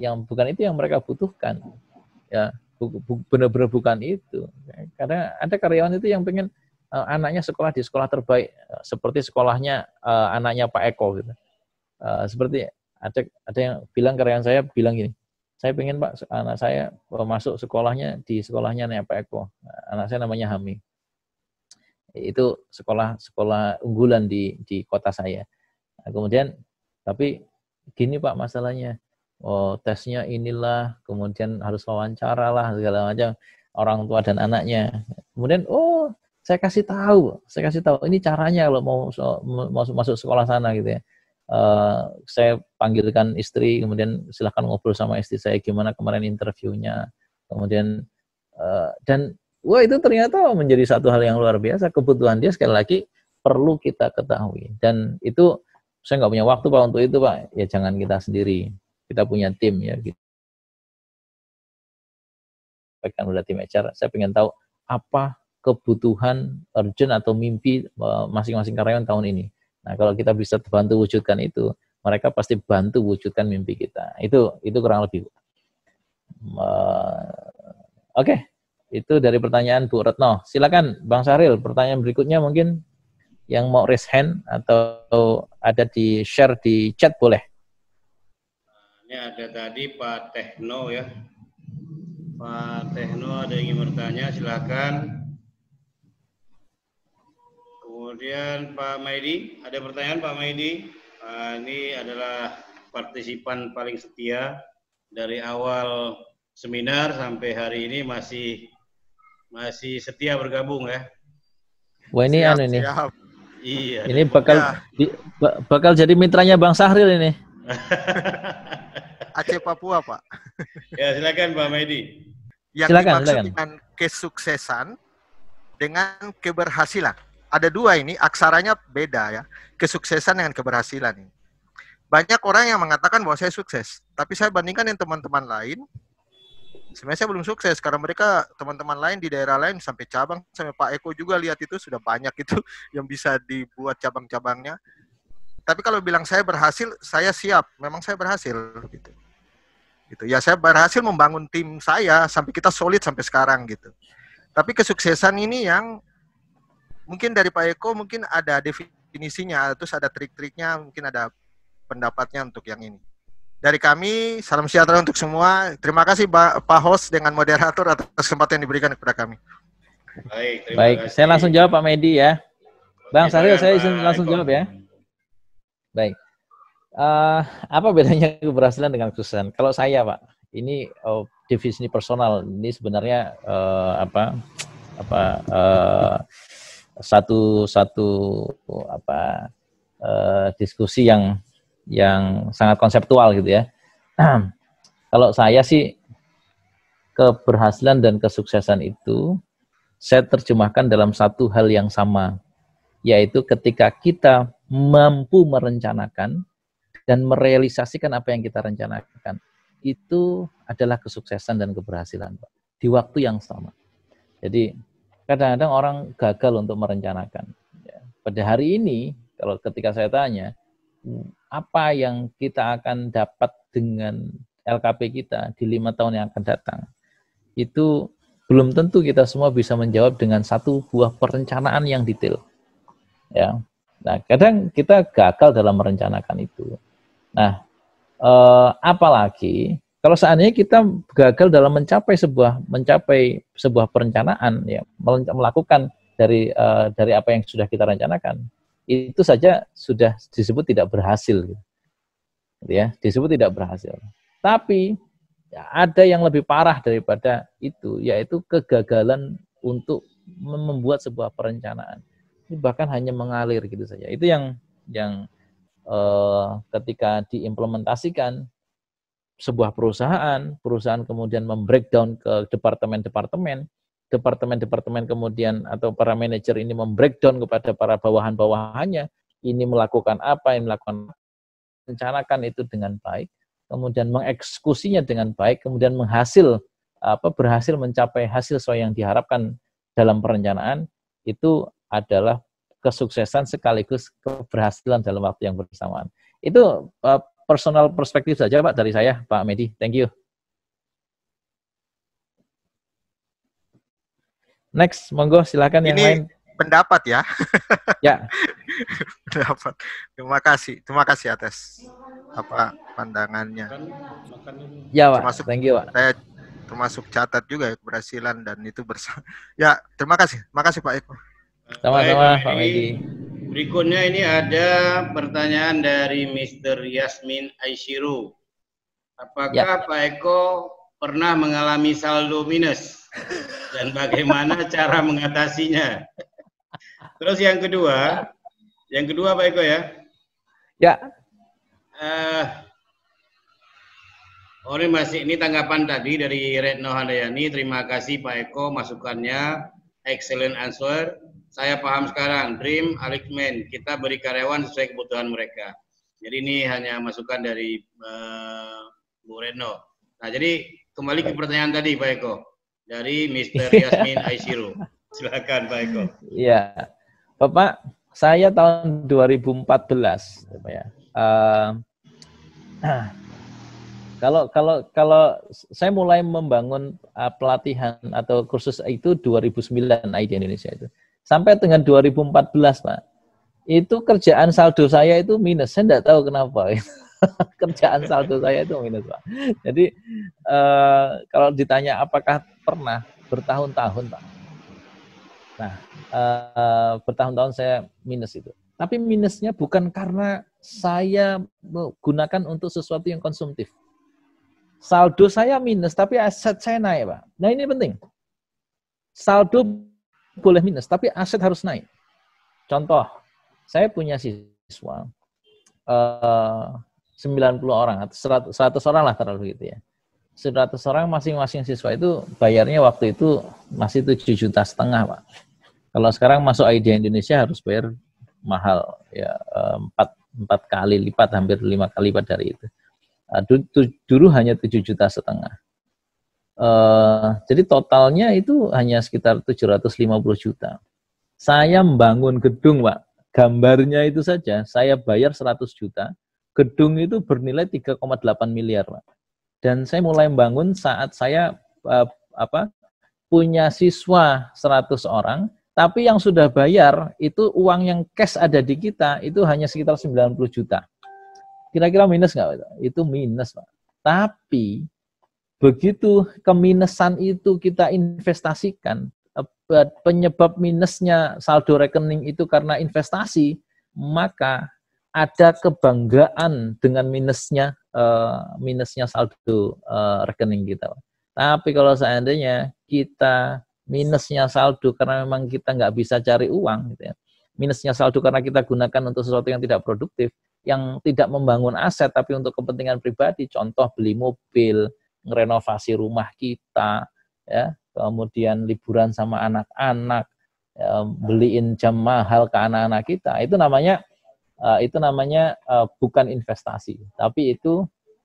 mereka butuhkan. Ya, benar-benar bukan itu. Karena ada karyawan itu yang pengen anaknya sekolah di sekolah terbaik, seperti sekolahnya anaknya Pak Eko gitu. Seperti ada yang bilang, karyawan saya bilang gini, saya pengen Pak anak saya masuk sekolahnya di sekolahnya Pak Eko. Anak saya namanya Hami. Itu sekolah unggulan di kota saya. Nah, kemudian tapi gini Pak masalahnya. Tesnya inilah, kemudian harus wawancara lah segala macam orang tua dan anaknya. Kemudian saya kasih tahu ini caranya kalau mau masuk sekolah sana gitu ya. Saya panggilkan istri, kemudian silahkan ngobrol sama istri saya gimana kemarin interviewnya, kemudian dan itu ternyata menjadi satu hal yang luar biasa. Kebutuhan dia sekali lagi perlu kita ketahui, dan itu saya nggak punya waktu Pak untuk itu Pak. Ya jangan kita sendiri, kita punya tim ya. Kan udah tim HR, saya pengen tahu apa kebutuhan urgent atau mimpi masing-masing karyawan tahun ini. Nah, kalau kita bisa bantu wujudkan itu, mereka pasti bantu wujudkan mimpi kita. Itu kurang lebih. Oke. Itu dari pertanyaan Bu Retno. Silakan Bang Syahril, pertanyaan berikutnya mungkin yang mau raise hand atau ada di share di chat boleh. Ini ada tadi Pak Techno ya. Pak Techno ada yang ingin bertanya, silakan. Kemudian Pak Maidi, ada pertanyaan Pak Maidi? Ini adalah partisipan paling setia dari awal seminar sampai hari ini masih setia bergabung ya. Wah ini siap, ini. Siap. Iya. Ini bakal jadi mitranya Bang Syahril ini. Aceh Papua Pak. Ya silakan Pak Maidi. Yang silakan. dengan kesuksesan dengan keberhasilan. Ada dua ini, aksaranya beda ya. Kesuksesan dengan keberhasilan ini. Banyak orang yang mengatakan bahwa saya sukses, tapi saya bandingkan dengan teman-teman lain, sebenarnya saya belum sukses karena mereka teman-teman lain di daerah lain sampai cabang, sampai Pak Eko juga lihat itu sudah banyak itu yang bisa dibuat cabang-cabangnya. Tapi kalau bilang saya berhasil, saya siap. Memang saya berhasil gitu. Ya saya berhasil membangun tim saya sampai kita solid sampai sekarang gitu. Tapi kesuksesan ini yang mungkin dari Pak Eko mungkin ada definisinya, terus ada trik-triknya, mungkin ada pendapatnya untuk yang ini. Dari kami, salam sejahtera untuk semua. Terima kasih Pak Host dengan moderator atas kesempatan yang diberikan kepada kami. Baik, saya langsung jawab Pak Medi ya. Bang Syahril, saya izin langsung jawab ya. Baik. Apa bedanya keberhasilan dengan kesuksesan? Kalau saya Pak, ini definisi personal. Ini sebenarnya satu diskusi yang sangat konseptual gitu ya. Kalau saya sih keberhasilan dan kesuksesan itu saya terjemahkan dalam satu hal yang sama, yaitu ketika kita mampu merencanakan dan merealisasikan apa yang kita rencanakan, itu adalah kesuksesan dan keberhasilan Pak, di waktu yang sama. Jadi kadang-kadang orang gagal untuk merencanakan. Pada hari ini, kalau ketika saya tanya, apa yang kita akan dapat dengan LKP kita di 5 tahun yang akan datang, itu belum tentu kita semua bisa menjawab dengan satu buah perencanaan yang detail. Ya. Nah, kadang kita gagal dalam merencanakan itu. Nah, apalagi kalau seandainya kita gagal dalam mencapai sebuah perencanaan, ya, melakukan dari apa yang sudah kita rencanakan, itu saja sudah disebut tidak berhasil, gitu ya, disebut tidak berhasil. Tapi ya, ada yang lebih parah daripada itu, yaitu kegagalan untuk membuat sebuah perencanaan. Ini bahkan hanya mengalir gitu saja. Itu yang ketika diimplementasikan sebuah perusahaan kemudian membreakdown ke departemen-departemen kemudian atau para manajer ini membreakdown kepada para bawahan-bawahannya, ini melakukan apa, rencanakan itu dengan baik, kemudian mengeksekusinya dengan baik, kemudian berhasil mencapai hasil sesuai yang diharapkan dalam perencanaan, itu adalah kesuksesan sekaligus keberhasilan dalam waktu yang bersamaan. Itu personal perspektif saja Pak dari saya, Pak Medi. Thank you. Next, monggo silakan yang lain. Pendapat ya. Ya. Pendapat. Terima kasih atas apa pandangannya. Ya, Pak. Termasuk Thank you, Pak. saya termasuk catat juga ya keberhasilan dan itu bersama. Ya, terima kasih. Makasih Pak Eko. Sama-sama Pak Medi. Berikutnya ini ada pertanyaan dari Mr. Yasmin Aishiru. Apakah Pak Eko pernah mengalami saldo minus dan bagaimana cara mengatasinya? Terus yang kedua Pak Eko ya. Ya. Ini tanggapan tadi dari Retno Handayani. Terima kasih Pak Eko masukannya. Excellent answer. Saya paham sekarang. Dream alignment. Kita beri karyawan sesuai kebutuhan mereka. Jadi ini hanya masukan dari Bu Retno. Nah, jadi kembali ke pertanyaan tadi Pak Eko dari Mr. Yasmin Aishiru. Silakan Pak Eko. Iya, Bapak, saya tahun 2014, ya. Kalau saya mulai membangun pelatihan atau kursus itu 2009 ID Indonesia itu, sampai dengan 2014 Pak, itu kerjaan saldo saya itu minus. Saya tidak tahu kenapa. Kerjaan saldo saya itu minus Pak. Jadi kalau ditanya apakah pernah bertahun-tahun Pak. Nah, bertahun-tahun saya minus itu. Tapi minusnya bukan karena saya menggunakan untuk sesuatu yang konsumtif. Saldo saya minus, tapi aset saya naik, Pak. Nah, ini penting. Saldo boleh minus, tapi aset harus naik. Contoh, saya punya siswa 90 orang, atau 100 orang lah terlalu gitu ya. 100 orang masing-masing siswa itu bayarnya waktu itu masih 7,5 juta, Pak. Kalau sekarang masuk ID Indonesia harus bayar mahal, ya 4 kali lipat, hampir 5 kali lipat dari itu. Dulu hanya 7,5 juta. Jadi totalnya itu hanya sekitar 750 juta. Saya membangun gedung, Pak. Gambarnya itu saja saya bayar 100 juta. Gedung itu bernilai 3,8 miliar, Pak. Dan saya mulai membangun saat saya punya siswa 100 orang, tapi yang sudah bayar itu uang yang cash ada di kita itu hanya sekitar 90 juta. Kira-kira minus nggak? Itu minus, Pak. Tapi begitu keminusan itu kita investasikan, penyebab minusnya saldo rekening itu karena investasi, maka ada kebanggaan dengan minusnya saldo rekening kita. Tapi kalau seandainya kita minusnya saldo karena memang kita nggak bisa cari uang, gitu ya. Minusnya saldo karena kita gunakan untuk sesuatu yang tidak produktif, yang tidak membangun aset tapi untuk kepentingan pribadi, contoh beli mobil, renovasi rumah kita, ya, kemudian liburan sama anak-anak, ya, beliin jam mahal ke anak-anak kita, itu namanya bukan investasi, tapi itu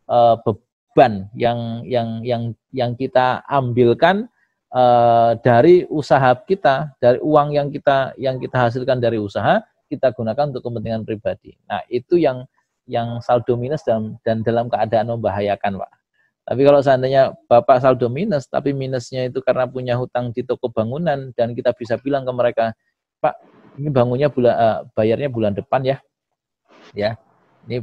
beban yang kita ambilkan dari usaha kita, dari uang yang kita hasilkan dari usaha, kita gunakan untuk kepentingan pribadi. Nah, itu yang saldo minus dan dalam keadaan membahayakan, Pak. Tapi kalau seandainya Bapak saldo minus, tapi minusnya itu karena punya hutang di toko bangunan, dan kita bisa bilang ke mereka, Pak, ini bangunnya bayarnya bulan depan ya. Ya, ini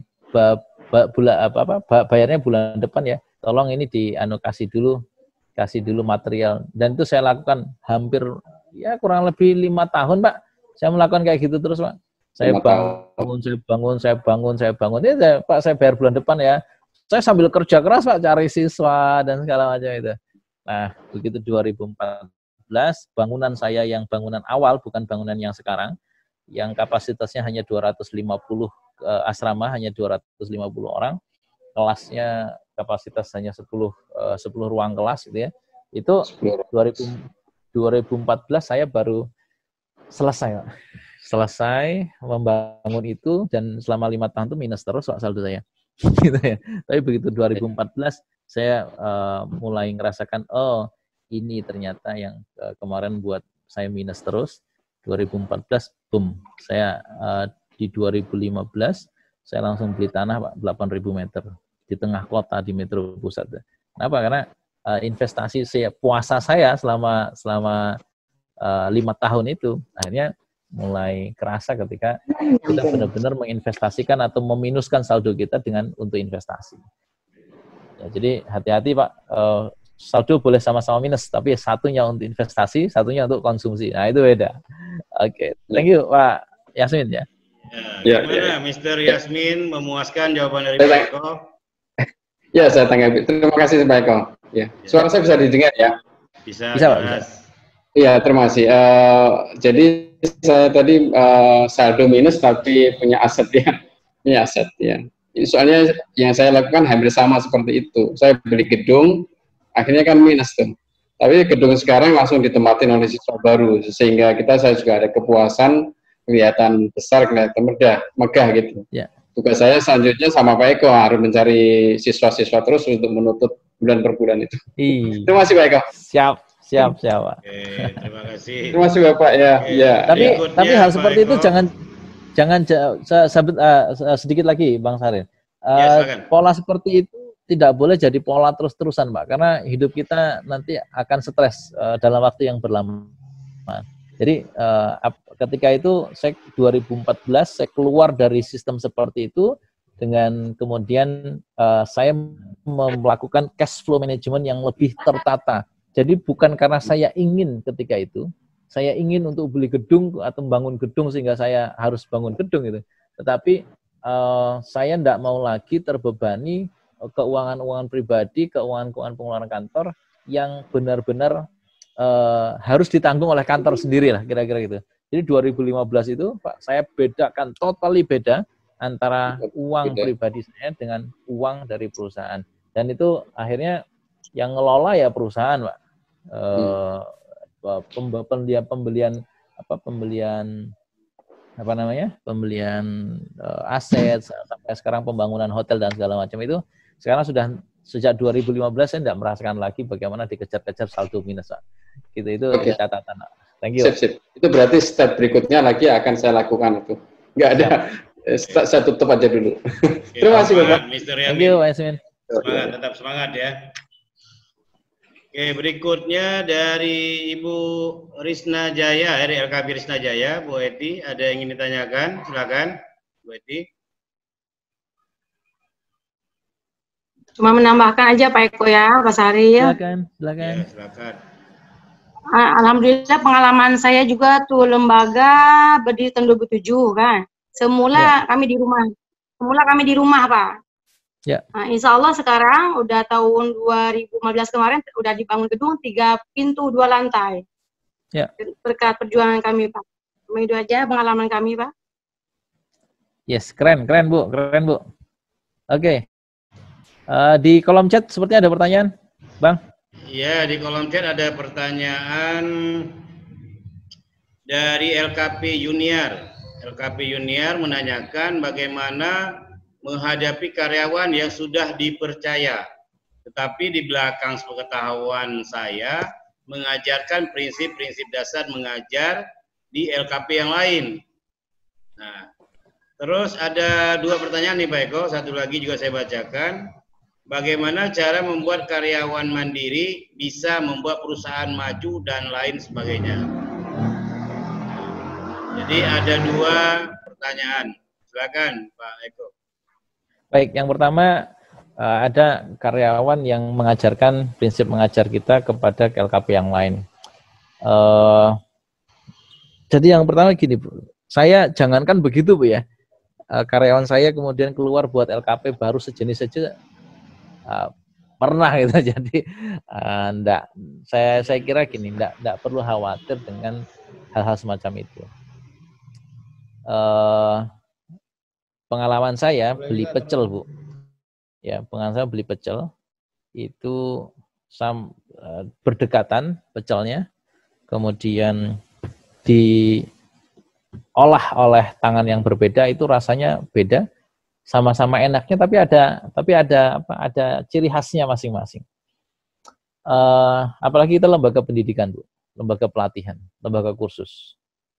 bayarnya bulan depan ya. Tolong ini kasih dulu material. Dan itu saya lakukan hampir ya kurang lebih 5 tahun, Pak. Saya melakukan kayak gitu terus, Pak. Saya bangun. Ini Pak, saya bayar bulan depan ya. Saya sambil kerja keras, Pak, cari siswa dan segala macam itu. Nah, begitu 2014, bangunan saya yang bangunan awal, bukan bangunan yang sekarang, yang kapasitasnya hanya 250 asrama, hanya 250 orang, kelasnya kapasitas hanya 10 ruang kelas gitu ya. Itu 2014 saya baru selesai membangun itu, dan selama 5 tahun itu minus terus saldo saya. Gitu ya. Tapi begitu 2014 saya mulai ngerasakan, oh ini ternyata yang kemarin buat saya minus terus. 2014 boom, saya di 2015 saya langsung beli tanah, Pak, 8.000 meter di tengah kota di Metro Pusat. Kenapa? Karena investasi puasa saya selama 5 tahun itu akhirnya mulai kerasa ketika kita benar-benar menginvestasikan atau meminuskan saldo kita dengan untuk investasi. Ya, jadi hati-hati Pak, saldo boleh sama-sama minus, tapi satunya untuk investasi, satunya untuk konsumsi. Nah, itu beda. Oke, thank you Pak Yasmin ya. Gimana Mr. Yasmin, memuaskan jawaban dari Pak Eko? Ya, saya tanggapi. Terima kasih Pak Eko. Ya, suara saya bisa didengar ya? Bisa Pak. Iya, terima kasih. Jadi saya tadi saldo minus tapi punya aset ya, punya aset ya. Soalnya yang saya lakukan hampir sama seperti itu. Saya beli gedung, akhirnya kan minus tuh. Tapi gedung sekarang langsung ditempatin oleh siswa baru, sehingga saya juga ada kepuasan, kelihatan besar, kelihatan megah gitu. Ya. Tugas saya selanjutnya sama Pak Eko harus mencari siswa-siswa terus untuk menuntut bulan per bulan itu. Terima kasih Pak Eko. Siap Pak. Oke, terima kasih. Terima kasih Bapak ya. Ya. Tapi hal seperti itu jangan sedikit lagi Bang Sarin. Pola seperti itu tidak boleh jadi pola terus-terusan Pak, karena hidup kita nanti akan stres dalam waktu yang berlama. Jadi ketika itu saya 2014 saya keluar dari sistem seperti itu dengan kemudian saya melakukan cash flow management yang lebih tertata. Jadi bukan karena saya ingin ketika itu, saya ingin untuk beli gedung atau membangun gedung sehingga saya harus bangun gedung itu. Tetapi saya tidak mau lagi terbebani keuangan pribadi, keuangan pengeluaran kantor yang benar-benar harus ditanggung oleh kantor sendiri lah, kira-kira gitu. Jadi 2015 itu Pak, saya bedakan, totally beda antara uang pribadi saya dengan uang dari perusahaan. Dan itu akhirnya yang ngelola ya perusahaan Pak. Pembelian aset sampai sekarang pembangunan hotel dan segala macam itu sekarang sudah sejak 2015 saya tidak merasakan lagi bagaimana dikejar-kejar saldo minus Pak. Gitu itu catatan. Thank you. Sip. Itu berarti step berikutnya lagi akan saya lakukan itu. Enggak ada. Saya tutup aja dulu. Terima kasih Bapak. Mr. Thank you Yasmin. Semangat, tetap semangat ya. Oke, berikutnya dari Ibu Risna Jaya, dari LKP Risna Jaya, Bu Eti, ada yang ingin ditanyakan? Silakan, Bu Eti. Cuma menambahkan aja Pak Eko ya, Pak Sari ya. Silakan. Ya, silakan. Alhamdulillah pengalaman saya juga tuh lembaga berdiri tahun 2007 kan. Semula kami di rumah Pak. Ya. Nah, insya Allah sekarang udah tahun 2015 kemarin udah dibangun gedung 3 pintu 2 lantai. Ya. Berkat perjuangan kami Pak. Cuma itu aja pengalaman kami Pak. Yes, keren Bu. Oke. Di kolom chat sepertinya ada pertanyaan, Bang. Ya, di kolom chat ada pertanyaan dari LKP Junior. LKP Junior menanyakan bagaimana menghadapi karyawan yang sudah dipercaya, tetapi di belakang sepengetahuan saya mengajarkan prinsip-prinsip dasar mengajar di LKP yang lain. Nah, terus ada 2 pertanyaan nih Pak Eko, satu lagi juga saya bacakan. Bagaimana cara membuat karyawan mandiri bisa membuat perusahaan maju dan lain sebagainya. Jadi ada 2 pertanyaan. Silakan Pak Eko. Baik, yang pertama ada karyawan yang mengajarkan prinsip mengajar kita kepada LKP yang lain. Jadi yang pertama gini Bu, saya jangankan begitu Bu ya, karyawan saya kemudian keluar buat LKP baru sejenis saja pernah gitu. Jadi saya kira gini, enggak perlu khawatir dengan hal-hal semacam itu. Pengalaman saya beli pecel Bu, ya pengalaman saya beli pecel itu berdekatan pecelnya, kemudian diolah oleh tangan yang berbeda, itu rasanya beda, sama-sama enaknya tapi ada ciri khasnya masing-masing. Apalagi kita lembaga pendidikan Bu, lembaga pelatihan, lembaga kursus.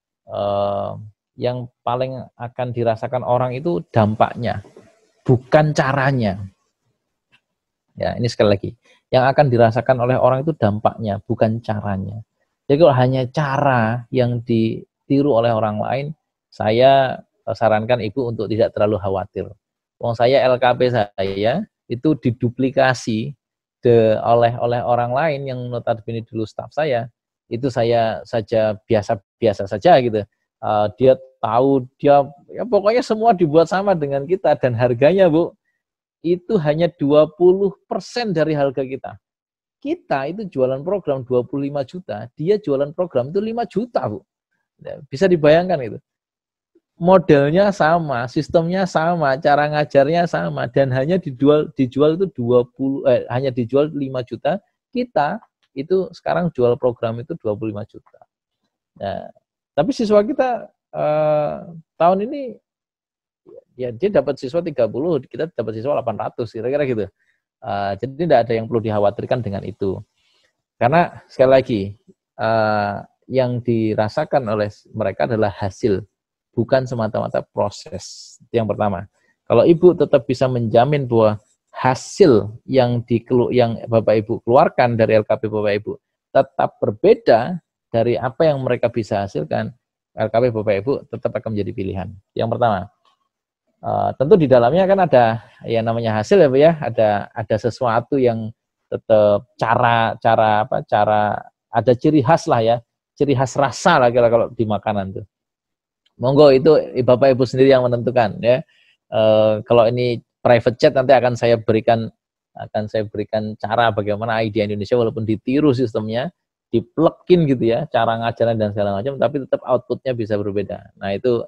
Yang paling akan dirasakan orang itu dampaknya, bukan caranya. Ya, ini sekali lagi, yang akan dirasakan oleh orang itu dampaknya, bukan caranya. Jadi kalau hanya cara yang ditiru oleh orang lain, saya sarankan Ibu untuk tidak terlalu khawatir. Wong saya LKP saya itu diduplikasi oleh orang lain yang notabene dulu staf saya, itu saya saja biasa saja gitu. Dia tahu, dia ya pokoknya semua dibuat sama dengan kita, dan harganya Bu itu hanya 20% dari harga kita. Kita itu jualan program 25 juta, dia jualan program itu 5 juta Bu. Bisa dibayangkan itu. Modelnya sama, sistemnya sama, cara ngajarnya sama, dan hanya dijual itu hanya dijual 5 juta. Kita itu sekarang jual program itu 25 juta. Nah, tapi siswa kita tahun ini ya dia dapat siswa 30, kita dapat siswa 800, kira-kira gitu. Jadi tidak ada yang perlu dikhawatirkan dengan itu. Karena sekali lagi yang dirasakan oleh mereka adalah hasil, bukan semata-mata proses. Itu yang pertama. Kalau Ibu tetap bisa menjamin bahwa hasil yang Bapak Ibu keluarkan dari LKP Bapak Ibu tetap berbeda dari apa yang mereka bisa hasilkan, LKP Bapak Ibu tetap akan menjadi pilihan. Yang pertama. Tentu di dalamnya kan ada yang namanya hasil ya Bu ya, ada sesuatu yang tetap cara ada ciri khas lah ya, ciri khas rasa lah kalau di makanan tuh. Monggo itu Bapak Ibu sendiri yang menentukan ya. Kalau ini private chat nanti akan saya berikan cara bagaimana ID Indonesia walaupun ditiru sistemnya, di-plugin gitu ya, cara ngajarnya dan segala macam, tapi tetap outputnya bisa berbeda. Nah itu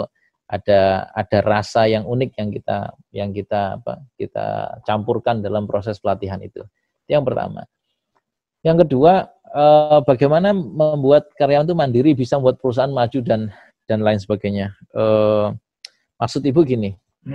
ada rasa yang unik yang kita campurkan dalam proses pelatihan itu. Itu yang pertama. Yang kedua, bagaimana membuat karyawan itu mandiri, bisa membuat perusahaan maju dan lain sebagainya. Maksud Ibu gini,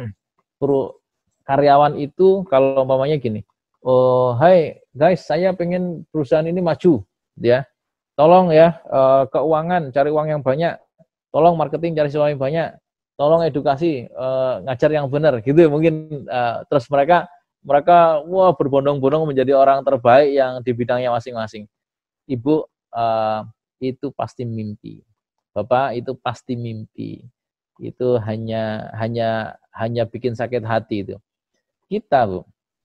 karyawan itu kalau umpamanya gini, hai guys, saya pengen perusahaan ini maju, ya, tolong ya keuangan, cari uang yang banyak, tolong marketing, cari uang yang banyak, tolong edukasi, ngajar yang benar, gitu mungkin. Terus mereka wah berbondong-bondong menjadi orang terbaik yang di bidangnya masing-masing. Ibu, itu pasti mimpi. Bapak, itu pasti mimpi. Itu hanya bikin sakit hati itu. Kita, Bu,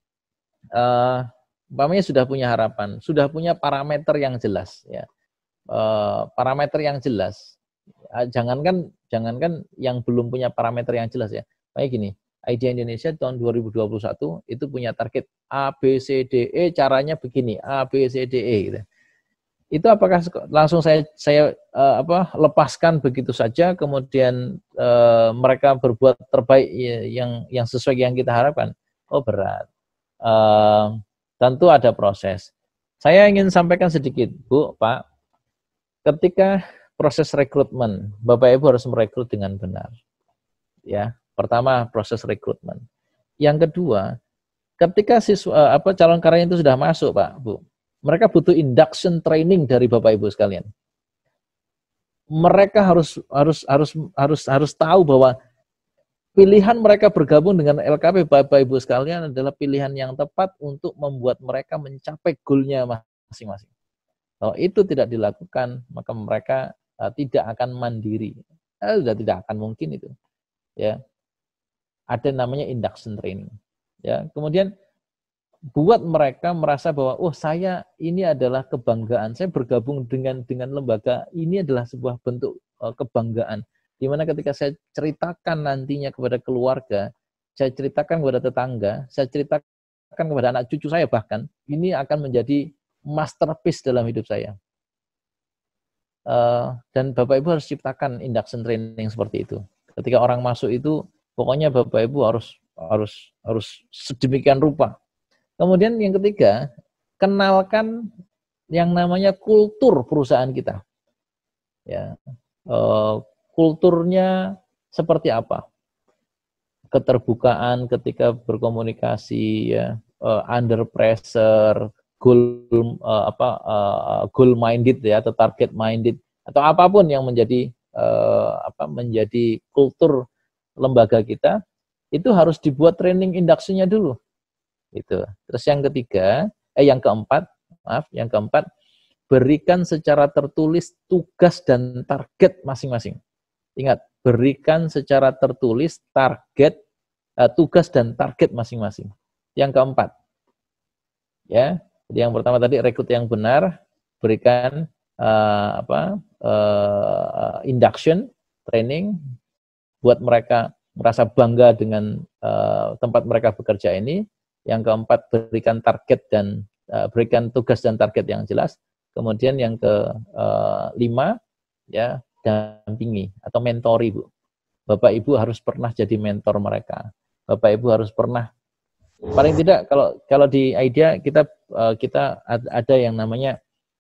umpamanya sudah punya harapan, sudah punya parameter yang jelas, ya. Parameter yang jelas. Jangankan yang belum punya parameter yang jelas ya. Kayak gini, ID Indonesia tahun 2021 itu punya target A, B, C, D, E, caranya begini, A, B, C, D, E gitu. Itu apakah langsung saya lepaskan begitu saja, kemudian mereka berbuat terbaik yang sesuai yang kita harapkan? Oh, berat. Tentu ada proses. Saya ingin sampaikan sedikit, Bu, Pak. Ketika proses rekrutmen, Bapak Ibu harus merekrut dengan benar. Ya, pertama proses rekrutmen. Yang kedua, ketika calon karyawan itu sudah masuk, Pak, Bu, mereka butuh induction training dari Bapak Ibu sekalian. Mereka harus tahu bahwa pilihan mereka bergabung dengan LKP Bapak Ibu sekalian adalah pilihan yang tepat untuk membuat mereka mencapai goalnya masing-masing. Kalau itu tidak dilakukan, maka mereka tidak akan mandiri. Sudah tidak akan mungkin itu. Ya. Ada namanya induction training. Ya, kemudian buat mereka merasa bahwa saya ini adalah kebanggaan. Saya bergabung dengan lembaga ini adalah sebuah bentuk kebanggaan. Di mana ketika saya ceritakan nantinya kepada keluarga, saya ceritakan kepada tetangga, saya ceritakan kepada anak cucu saya bahkan, ini akan menjadi masterpiece dalam hidup saya. Dan Bapak Ibu harus ciptakan induction training seperti itu. Ketika orang masuk itu, pokoknya Bapak Ibu harus sedemikian rupa. Kemudian yang ketiga, kenalkan yang namanya kultur perusahaan kita. Ya, kulturnya seperti apa? Keterbukaan ketika berkomunikasi, ya, under pressure, goal minded ya, atau target minded, atau apapun yang menjadi menjadi kultur lembaga kita, itu harus dibuat training induction-nya dulu. Itu. Terus yang keempat, berikan secara tertulis tugas dan target masing-masing. Ingat, berikan secara tertulis target, tugas dan target masing-masing. Yang keempat, ya. Jadi yang pertama tadi rekrut yang benar, berikan induction training buat mereka merasa bangga dengan tempat mereka bekerja ini. Yang keempat, berikan target dan berikan tugas dan target yang jelas. Kemudian yang kelima, ya, dampingi atau mentori, Bu. Bapak Ibu harus pernah jadi mentor mereka. Bapak Ibu harus pernah, paling tidak kalau di IDEA kita ada yang namanya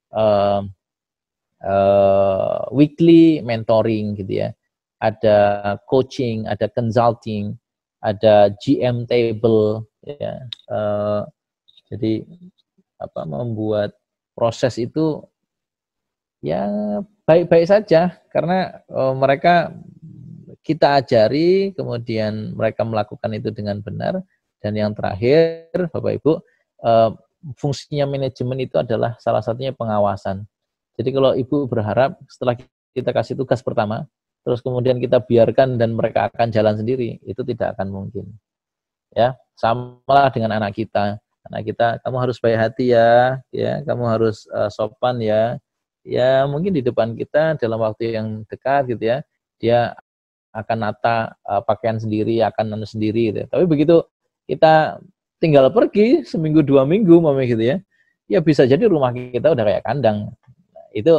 weekly mentoring gitu ya. Ada coaching, ada consulting, ada GM table ya. Jadi membuat proses itu ya baik-baik saja karena mereka kita ajari, kemudian mereka melakukan itu dengan benar. Dan yang terakhir, Bapak Ibu, fungsinya manajemen itu adalah salah satunya pengawasan. Jadi kalau Ibu berharap setelah kita kasih tugas pertama, terus kemudian kita biarkan dan mereka akan jalan sendiri, itu tidak akan mungkin. Ya, sama dengan anak kita. Anak kita, kamu harus baik hati ya, kamu harus sopan ya. Ya, mungkin di depan kita dalam waktu yang dekat gitu ya, dia akan nata pakaian sendiri, akan sendiri gitu. Tapi begitu kita tinggal pergi seminggu 2 minggu mami gitu ya, ya bisa jadi rumah kita udah kayak kandang. Itu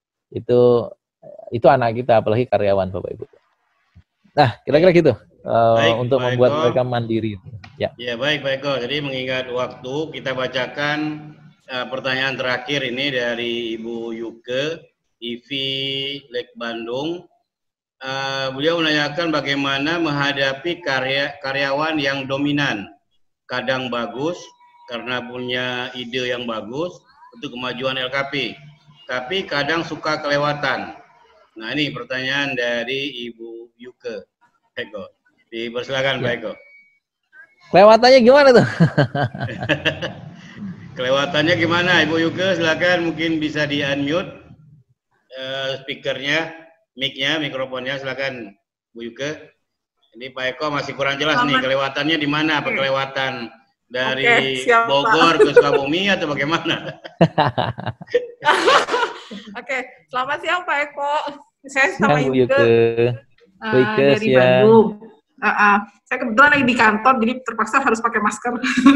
anak kita, apalagi karyawan, Bapak Ibu. Nah, kira-kira gitu. Baik, untuk membuat mereka mandiri. Ya. Ya, baik, Pak Eko. Jadi mengingat waktu, kita bacakan pertanyaan terakhir ini dari Ibu Yuke, IV Lek Bandung. Beliau menanyakan bagaimana menghadapi karyawan yang dominan. Kadang bagus karena punya ide yang bagus untuk kemajuan LKP, tapi kadang suka kelewatan. Nah, ini pertanyaan dari Ibu Yuke. Eko, dipersilakan, Pak Eko. Kelewatannya gimana tuh? Kelewatannya gimana, Ibu Yuke? Silakan, mungkin bisa di-unmute speakernya, mic-nya, mikrofonnya, silakan, Bu Yuke. Ini Pak Eko masih kurang jelas nih, kelewatannya di mana? Apa kelewatan dari Bogor ke Sukabumi atau bagaimana? Selamat siang Pak Eko. Saya sama Yuke. Dari siang. Bandung. Saya kebetulan lagi di kantor, jadi terpaksa harus pakai masker.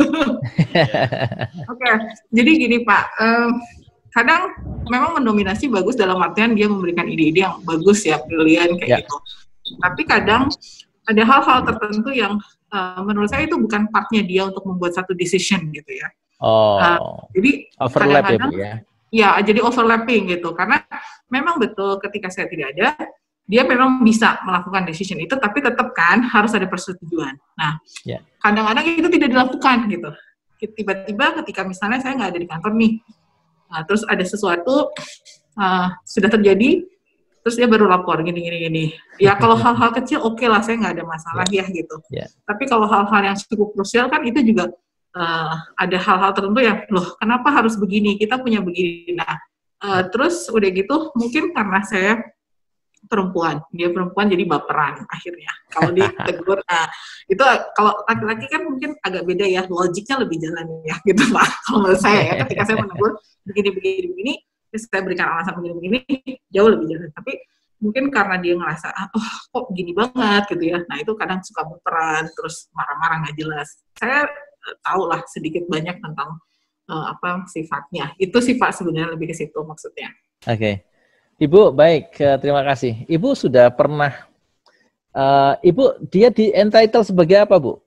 Jadi gini Pak, kadang memang mendominasi bagus dalam artian dia memberikan ide-ide yang bagus ya, pilihan kayak gitu. Tapi kadang ada hal-hal tertentu yang menurut saya itu bukan partnya dia untuk membuat satu decision gitu ya. Jadi overlap ya Bu ya? Ya, jadi overlapping gitu. Karena memang betul ketika saya tidak ada, dia memang bisa melakukan decision itu, tapi tetap kan harus ada persetujuan. Nah, kadang-kadang itu tidak dilakukan gitu. Tiba-tiba ketika misalnya saya nggak ada di kantor nih, terus ada sesuatu sudah terjadi, terus dia baru lapor gini. Ya kalau hal-hal kecil oke lah, saya nggak ada masalah ya gitu. Tapi kalau hal-hal yang cukup krusial kan itu juga ada hal-hal tertentu yang loh kenapa harus begini, kita punya begini. Nah, terus udah gitu mungkin karena saya perempuan, dia perempuan jadi baperan akhirnya. Kalau ditegur, itu kalau laki-laki kan mungkin agak beda ya, logiknya lebih jalan ya gitu Pak. Kalau menurut saya ya, ketika saya menegur begini, terus saya berikan alasan begini, jauh lebih jalan. Tapi mungkin karena dia ngerasa, kok gini banget gitu ya, nah itu kadang suka baperan, terus marah-marah nggak jelas. Saya tahu lah sedikit banyak tentang apa sifatnya. Itu sifat sebenarnya lebih ke situ maksudnya. Oke. Ibu, baik, terima kasih. Ibu sudah pernah, dia di entitle sebagai apa, Bu?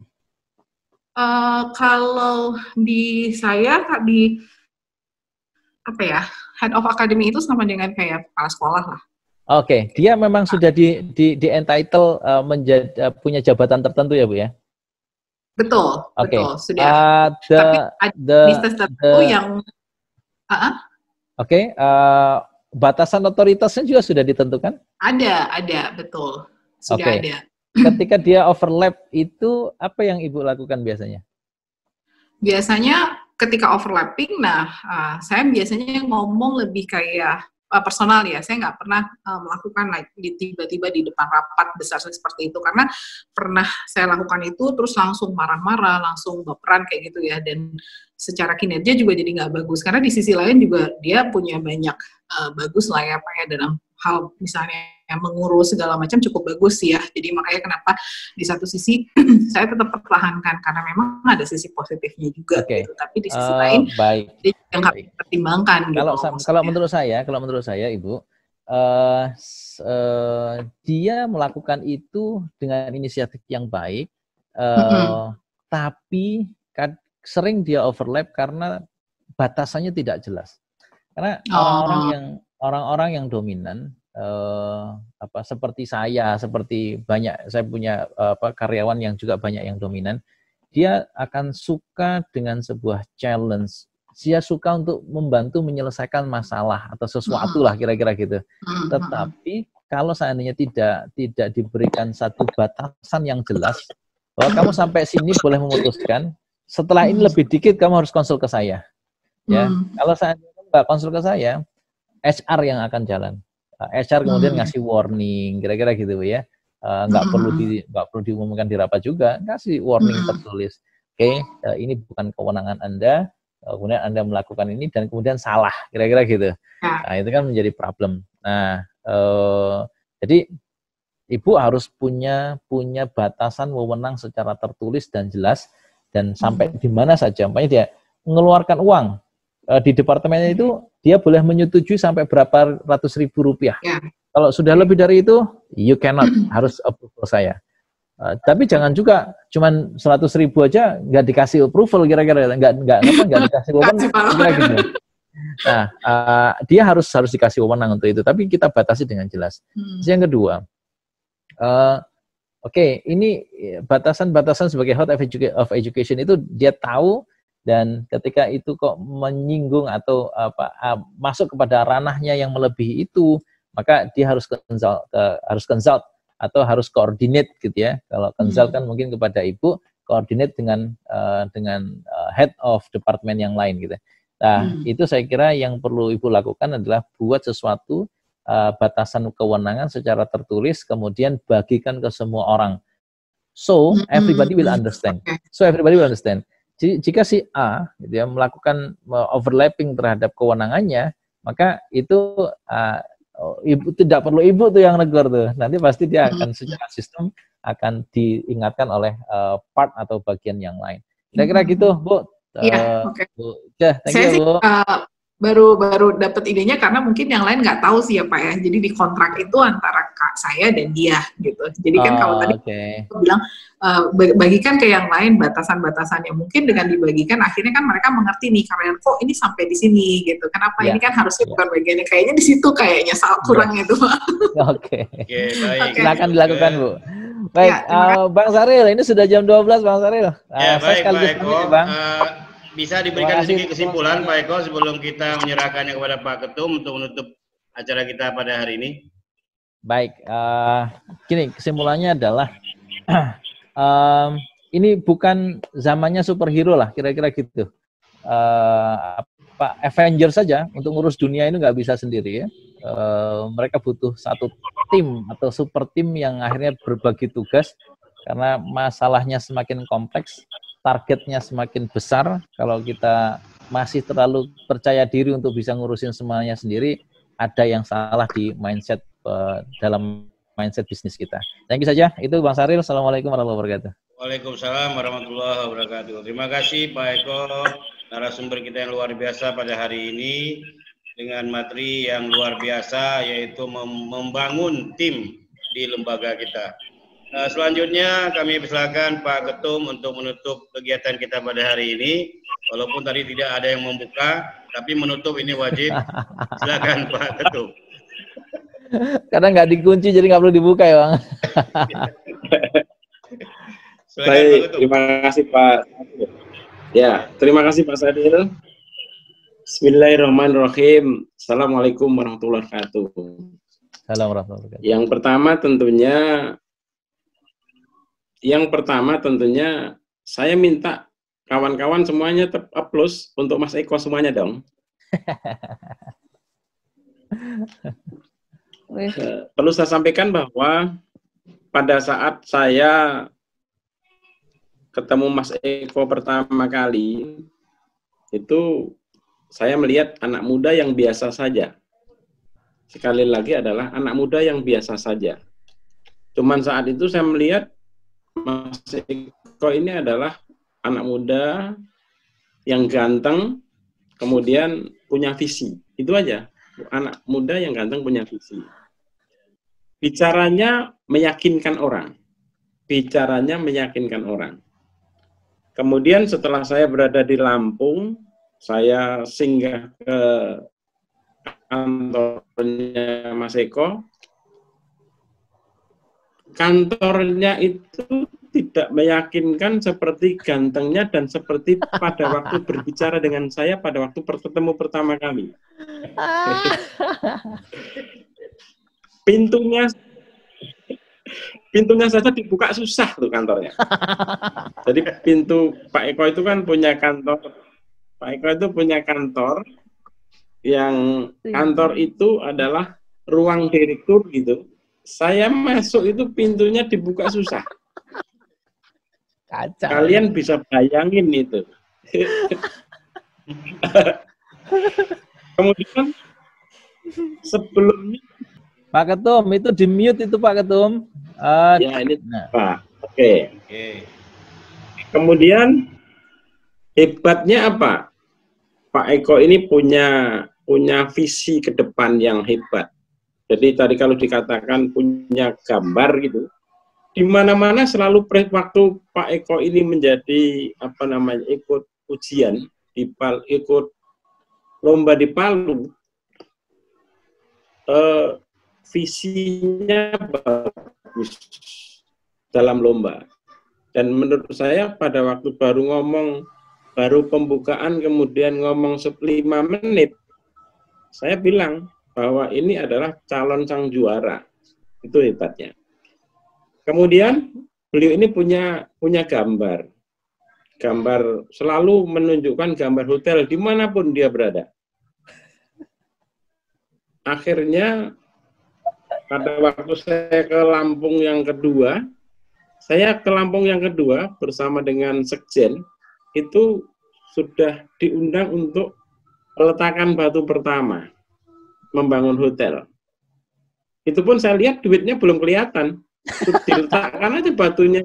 Kalau di saya, di apa ya, head of academy itu sama dengan kayak kepala sekolah lah. Oke, dia memang sudah di entitle punya jabatan tertentu ya, Bu ya? Betul, betul, sudah. Tapi ada bisnis tertentu yang... batasan otoritasnya juga sudah ditentukan? Ada, betul. Sudah ada. Ketika dia overlap itu, apa yang Ibu lakukan biasanya? Biasanya ketika overlapping, saya biasanya ngomong lebih kayak personal ya, saya nggak pernah melakukan tiba-tiba di depan rapat besar seperti itu, karena pernah saya lakukan itu terus langsung marah-marah, langsung baperan kayak gitu ya, dan secara kinerja juga jadi nggak bagus, karena di sisi lain juga dia punya banyak bagus lah ya Pak ya, dalam hal misalnya mengurus segala macam cukup bagus ya, jadi makanya kenapa di satu sisi saya tetap pertahankan, karena memang ada sisi positifnya juga gitu, tapi di sisi lain dia yang harus dipertimbangkan kalau gitu. Kalau menurut saya Ibu, dia melakukan itu dengan inisiatif yang baik, tapi sering dia overlap karena batasannya tidak jelas. Karena orang-orang yang dominan, seperti saya punya karyawan yang juga banyak yang dominan, dia akan suka dengan sebuah challenge. Dia suka untuk membantu menyelesaikan masalah atau sesuatu lah kira-kira gitu. Tetapi kalau seandainya tidak diberikan satu batasan yang jelas, bahwa kamu sampai sini boleh memutuskan, setelah ini lebih dikit kamu harus konsul ke saya. Ya, kalau seandainya nggak konsul ke saya, HR yang akan jalan. HR kemudian ngasih warning, kira-kira gitu ya. Nggak perlu diumumkan di rapat juga, kasih warning tertulis. Oke, ini bukan kewenangan Anda. Kemudian Anda melakukan ini dan kemudian salah, kira-kira gitu. Nah, itu kan menjadi problem. Nah, jadi Ibu harus punya batasan wewenang secara tertulis dan jelas, dan sampai di mana saja. Makanya dia mengeluarkan uang di departemennya itu, dia boleh menyetujui sampai berapa ratus ribu rupiah. Kalau sudah lebih dari itu, you cannot, harus approval saya. Tapi jangan juga cuman 100.000 aja nggak dikasih approval, kira-kira nggak dikasih wewenang, kira-kira gitu. Nah, dia harus dikasih wewenang untuk itu, tapi kita batasi dengan jelas. Yang kedua, ini batasan-batasan sebagai head of education itu dia tahu, dan ketika itu kok menyinggung atau masuk kepada ranahnya yang melebihi itu, maka dia harus consult atau harus coordinate gitu ya. Kalau consult kan mungkin kepada Ibu, coordinate dengan head of department yang lain gitu. Nah, itu saya kira yang perlu Ibu lakukan adalah buat sesuatu batasan kewenangan secara tertulis, kemudian bagikan ke semua orang. So everybody will understand. Jadi, jika si A gitu ya, melakukan overlapping terhadap kewenangannya, maka itu Ibu tidak perlu Ibu tuh yang negur tuh. Nanti pasti dia akan secara sistem akan diingatkan oleh part atau bagian yang lain. Kira-kira gitu, Bu. Iya, oke. Thank you, Bu. Baru dapat idenya karena mungkin yang lain nggak tahu sih ya Pak ya. Jadi di kontrak itu antara saya dan dia gitu. Jadi kan kalau tadi aku bilang bagikan ke yang lain batasan-batasannya, mungkin dengan dibagikan akhirnya kan mereka mengerti nih, karena kok ini sampai di sini gitu. Kenapa ini kan harusnya bukan bagiannya, kayaknya di situ kayaknya kurang itu Pak. Oke, baik. Silakan dilakukan Bu. Baik, Bang Saril, ini sudah jam 12 Bang Saril. Baik Pak Eko. Bisa diberikan sedikit kesimpulan Pak Eko sebelum kita menyerahkannya kepada Pak Ketum untuk menutup acara kita pada hari ini? Baik, gini kesimpulannya adalah ini bukan zamannya superhero lah, kira-kira gitu. Avengers saja untuk ngurus dunia ini nggak bisa sendiri ya. Mereka butuh satu tim atau super tim yang akhirnya berbagi tugas, karena masalahnya semakin kompleks, targetnya semakin besar. Kalau kita masih terlalu percaya diri untuk bisa ngurusin semuanya sendiri, ada yang salah di mindset dalam mindset bisnis kita. Thank you saja. Itu Bang Saril. Assalamualaikum warahmatullahi wabarakatuh. Waalaikumsalam warahmatullahi wabarakatuh. Terima kasih Pak Eko, narasumber kita yang luar biasa pada hari ini dengan materi yang luar biasa, yaitu membangun tim di lembaga kita. Selanjutnya kami persilakan Pak Ketum untuk menutup kegiatan kita pada hari ini. Walaupun tadi tidak ada yang membuka, tapi menutup ini wajib. Silakan Pak Ketum. Karena nggak dikunci, jadi nggak perlu dibuka ya Bang. Baik, terima kasih Pak. Ya, terima kasih Pak Sadil. Bismillahirrahmanirrahim. Assalamualaikum warahmatullahi wabarakatuh. Assalamualaikum warahmatullahi wabarakatuh. Yang pertama tentunya saya minta kawan-kawan semuanya applause untuk Mas Eko semuanya dong. Perlu saya sampaikan bahwa pada saat saya ketemu Mas Eko pertama kali, itu saya melihat anak muda yang biasa saja. Sekali lagi adalah anak muda yang biasa saja. Cuman saat itu saya melihat Mas Eko ini adalah anak muda yang ganteng, kemudian punya visi. Itu aja. Anak muda yang ganteng punya visi. Bicaranya meyakinkan orang. Bicaranya meyakinkan orang. Kemudian setelah saya berada di Lampung, saya singgah ke kantornya Mas Eko. Kantornya itu tidak meyakinkan seperti gantengnya dan seperti pada waktu berbicara dengan saya pada waktu bertemu pertama kali. Pintunya saja dibuka susah tuh kantornya. Jadi pintu Pak Eko itu kan punya kantor. Pak Eko itu punya kantor yang kantor itu adalah ruang direktur gitu. Saya masuk itu pintunya dibuka susah. Kacau. Kalian bisa bayangin itu. Kemudian sebelumnya Pak Ketum itu di mute itu Pak Ketum. Ya ini Pak. Oke. Kemudian hebatnya apa? Pak Eko ini punya visi ke depan yang hebat. Jadi tadi kalau dikatakan punya gambar gitu, di mana-mana selalu waktu Pak Eko ini menjadi ikut ujian, ikut lomba di Palu, visinya bagus dalam lomba. Dan menurut saya pada waktu baru pembukaan kemudian ngomong 5 menit, saya bilang bahwa ini adalah calon sang juara. Itu hebatnya. Kemudian beliau ini punya gambar selalu menunjukkan gambar hotel dimanapun dia berada. Akhirnya pada waktu saya ke Lampung yang kedua bersama dengan Sekjen itu sudah diundang untuk peletakan batu pertama membangun hotel. Itu pun saya lihat duitnya belum kelihatan. Diletakkan aja batunya.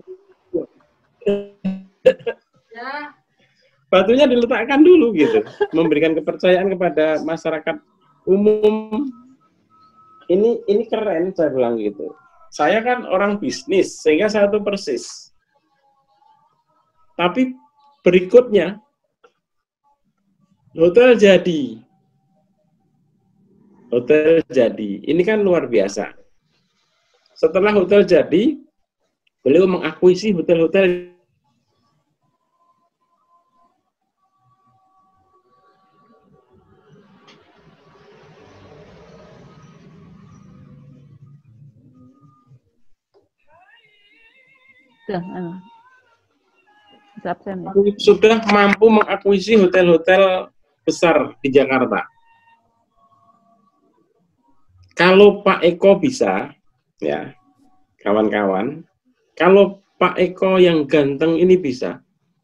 Batunya diletakkan dulu gitu, memberikan kepercayaan kepada masyarakat umum. Ini keren, saya bilang gitu. Saya kan orang bisnis, sehingga saya tahu persis. Tapi berikutnya, hotel jadi. Ini kan luar biasa. Setelah hotel jadi, beliau mengakuisisi hotel-hotel sudah mampu mengakuisisi hotel-hotel besar di Jakarta. Kalau Pak Eko bisa, ya kawan-kawan, kalau Pak Eko yang ganteng ini bisa,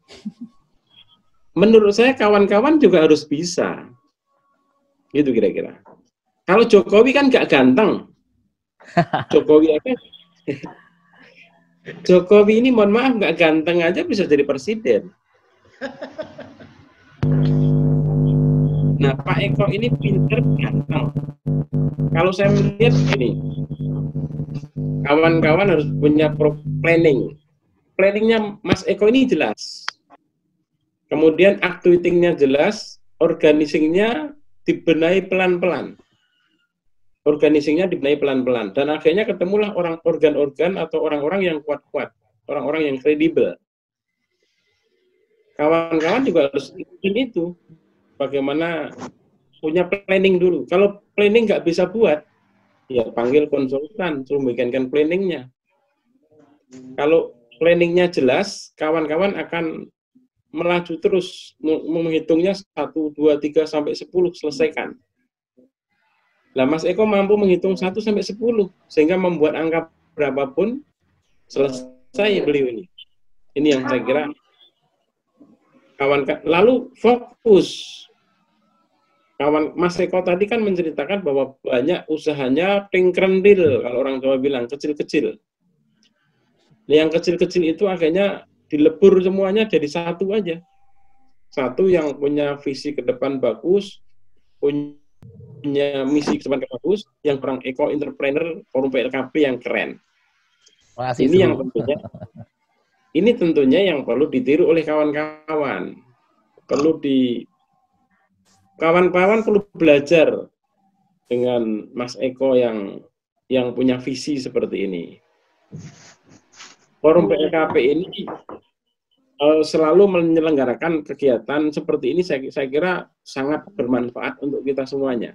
menurut saya kawan-kawan juga harus bisa. Gitu kira-kira. Kalau Jokowi kan nggak ganteng. Jokowi ini mohon maaf nggak ganteng aja bisa jadi presiden. Nah, Pak Eko ini pinter ganteng. Kalau saya melihat ini, kawan-kawan harus punya planning. Planningnya Mas Eko ini jelas. Kemudian activitingnya jelas, organizingnya dibenahi pelan-pelan. Dan akhirnya ketemulah organ-organ atau orang-orang yang kuat-kuat, orang-orang yang kredibel. Kawan-kawan juga harus ikutin itu. Bagaimana punya planning dulu. Kalau planning nggak bisa buat, ya panggil konsultan, suruh bikinkan planningnya. Kalau planningnya jelas, kawan-kawan akan melaju terus, menghitungnya 1, 2, 3 sampai 10 selesaikan. Lah Mas Eko mampu menghitung 1 sampai 10 sehingga membuat angka berapapun selesai beliau ini. Ini yang saya kira kawan. Lalu fokus. Kawan Mas Eko tadi kan menceritakan bahwa banyak usahanya tingkrendil, kalau orang Jawa bilang kecil-kecil. Yang kecil-kecil itu akhirnya dilebur semuanya jadi satu aja. Satu yang punya visi ke depan bagus, punya misi ke depan bagus, yang orang Eko Entrepreneur, Forum PLKP yang keren. Makasih, ini yang tentunya yang perlu ditiru oleh kawan-kawan. Kawan-kawan perlu belajar dengan Mas Eko yang punya visi seperti ini. Forum PLKP ini selalu menyelenggarakan kegiatan seperti ini, saya kira sangat bermanfaat untuk kita semuanya.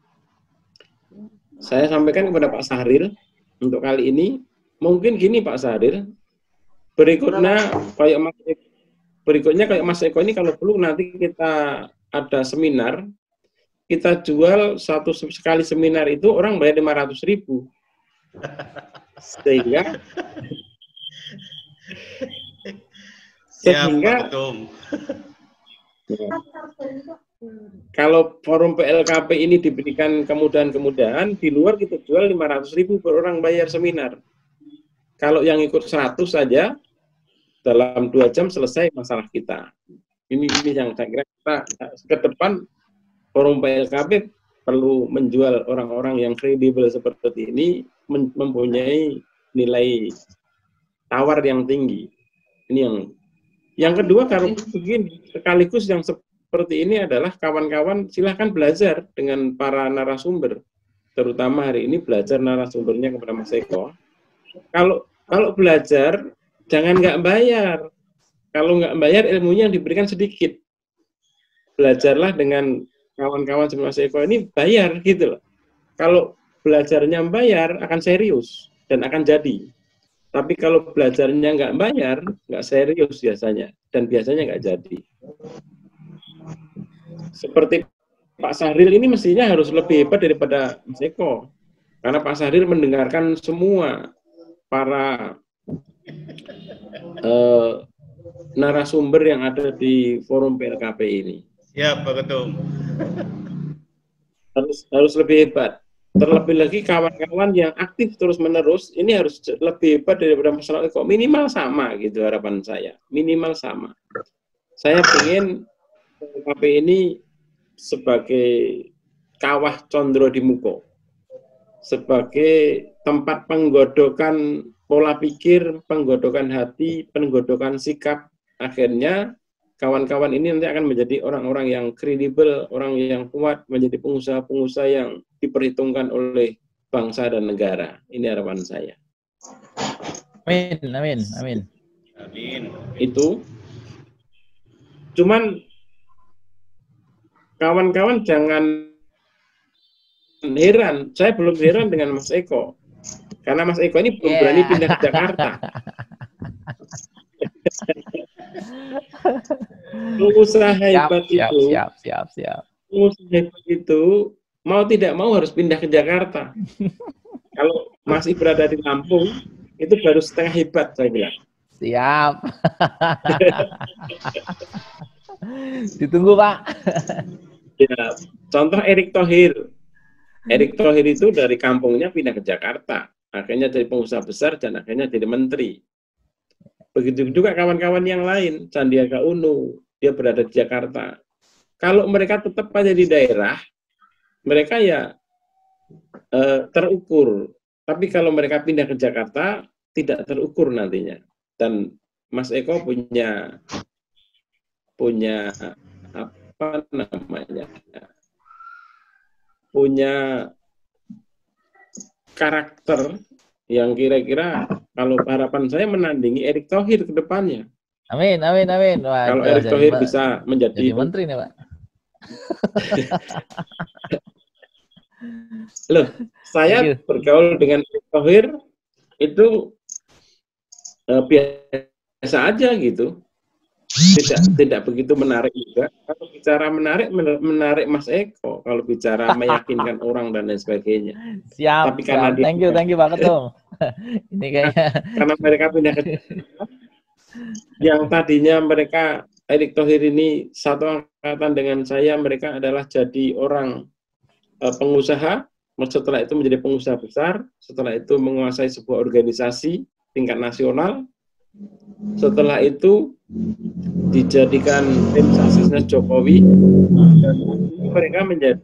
Saya sampaikan kepada Pak Sahril untuk kali ini, mungkin gini Pak Sahril, berikutnya kayak Mas Eko ini kalau perlu nanti kita ada seminar, kita jual sekali seminar itu orang bayar 500.000. Sehingga kalau forum PLKP ini diberikan kemudahan-kemudahan, di luar kita jual 500.000 per orang bayar seminar. Kalau yang ikut 100 saja, dalam 2 jam selesai masalah kita. Ini yang saya kira kita ke depan forum PLKP perlu menjual orang-orang yang kredibel seperti ini, mempunyai nilai tawar yang tinggi. Ini yang kedua, kalau begini, sekaligus yang seperti ini adalah kawan-kawan silahkan belajar dengan para narasumber, terutama hari ini belajar narasumbernya kepada Mas Eko. Kalau belajar jangan nggak bayar. Kalau nggak bayar, ilmunya yang diberikan sedikit. Belajarlah dengan kawan-kawan seperti Mas Eko ini bayar gitu loh. Kalau belajarnya bayar akan serius dan akan jadi. Tapi kalau belajarnya nggak bayar, nggak serius biasanya, dan biasanya nggak jadi. Seperti Pak Sahril ini mestinya harus lebih hebat daripada Mas Eko, karena Pak Sahril mendengarkan semua para narasumber yang ada di forum PLKP ini. Ya, Pak Ketum. Harus lebih hebat. Terlebih lagi kawan-kawan yang aktif terus-menerus, ini harus lebih hebat daripada Mas Eko. Minimal sama gitu harapan saya. Minimal sama. Saya ingin PLKP ini sebagai kawah Condro di Muko. Sebagai tempat penggodokan pola pikir, penggodokan hati, penggodokan sikap. Akhirnya kawan-kawan ini nanti akan menjadi orang-orang yang kredibel, orang yang kuat, menjadi pengusaha-pengusaha yang diperhitungkan oleh bangsa dan negara. Ini harapan saya. Amin, amin, amin. Amin. Itu. Cuman kawan-kawan jangan heran. Saya belum heran dengan Mas Eko. Karena Mas Eko ini belum berani pindah ke Jakarta. Pengusaha hebat itu mau tidak mau harus pindah ke Jakarta. Kalau masih berada di Lampung, itu baru setengah hebat saya bilang. Siap. Ditunggu Pak. Ya, contoh Erick Thohir. Erick Thohir itu dari kampungnya pindah ke Jakarta, akhirnya jadi pengusaha besar dan akhirnya jadi menteri. Begitu juga kawan-kawan yang lain, Sandiaga Uno, dia berada di Jakarta. Kalau mereka tetap ada di daerah, mereka ya terukur. Tapi kalau mereka pindah ke Jakarta, tidak terukur nantinya. Dan Mas Eko punya apa namanya? Punya karakter yang kira-kira kalau harapan saya menandingi Erick Thohir ke depannya. Amin, amin, amin. Wah, kalau Erick Thohir bisa menjadi menteri nih, Pak. Loh, saya bergaul dengan Erick Thohir itu biasa aja gitu. tidak begitu menarik juga. Kalau bicara menarik Mas Eko, kalau bicara meyakinkan orang dan lain sebagainya. Siap. Tapi karena Thank you Pak Ketum. Ini kayaknya karena mereka pindah ke yang tadinya mereka Erick Thohir ini satu angkatan dengan saya, mereka adalah jadi orang pengusaha, setelah itu menjadi pengusaha besar, setelah itu menguasai sebuah organisasi tingkat nasional, setelah itu dijadikan tim suksesnya Jokowi, dan mereka menjadi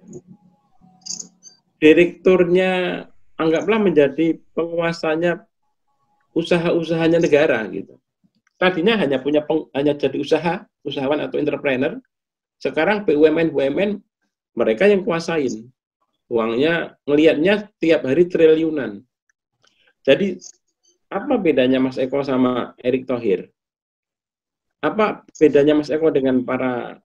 direkturnya, anggaplah menjadi penguasanya usaha-usahanya negara gitu. Tadinya hanya jadi usahawan atau entrepreneur, sekarang BUMN mereka yang kuasain. Uangnya ngelihatnya tiap hari triliunan. Jadi apa bedanya Mas Eko sama Erick Thohir? Apa bedanya Mas Eko dengan para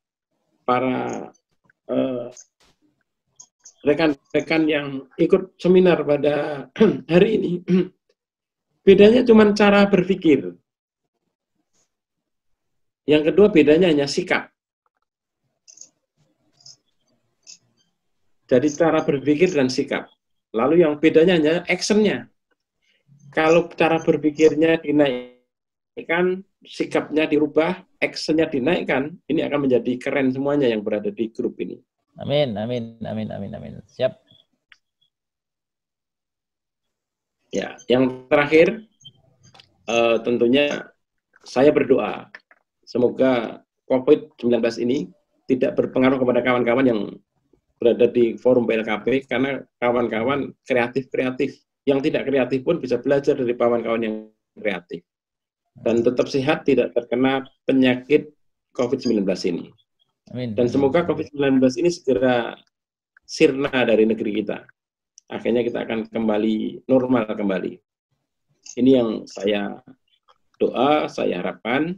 rekan-rekan yang ikut seminar pada hari ini? Bedanya cuma cara berpikir. Yang kedua bedanya hanya sikap. Jadi cara berpikir dan sikap. Lalu yang bedanya hanya actionnya. Kalau cara berpikirnya dinaikkan, sikapnya dirubah, actionnya dinaikkan, ini akan menjadi keren semuanya yang berada di grup ini. Amin. Siap. Ya, yang terakhir, tentunya saya berdoa semoga COVID-19 ini tidak berpengaruh kepada kawan-kawan yang berada di forum PLKP, karena kawan-kawan kreatif. Yang tidak kreatif pun bisa belajar dari kawan-kawan yang kreatif. Dan tetap sehat, tidak terkena penyakit COVID-19 ini. Amin. Dan semoga COVID-19 ini segera sirna dari negeri kita. Akhirnya kita akan kembali normal kembali. Ini yang saya doa, saya harapkan.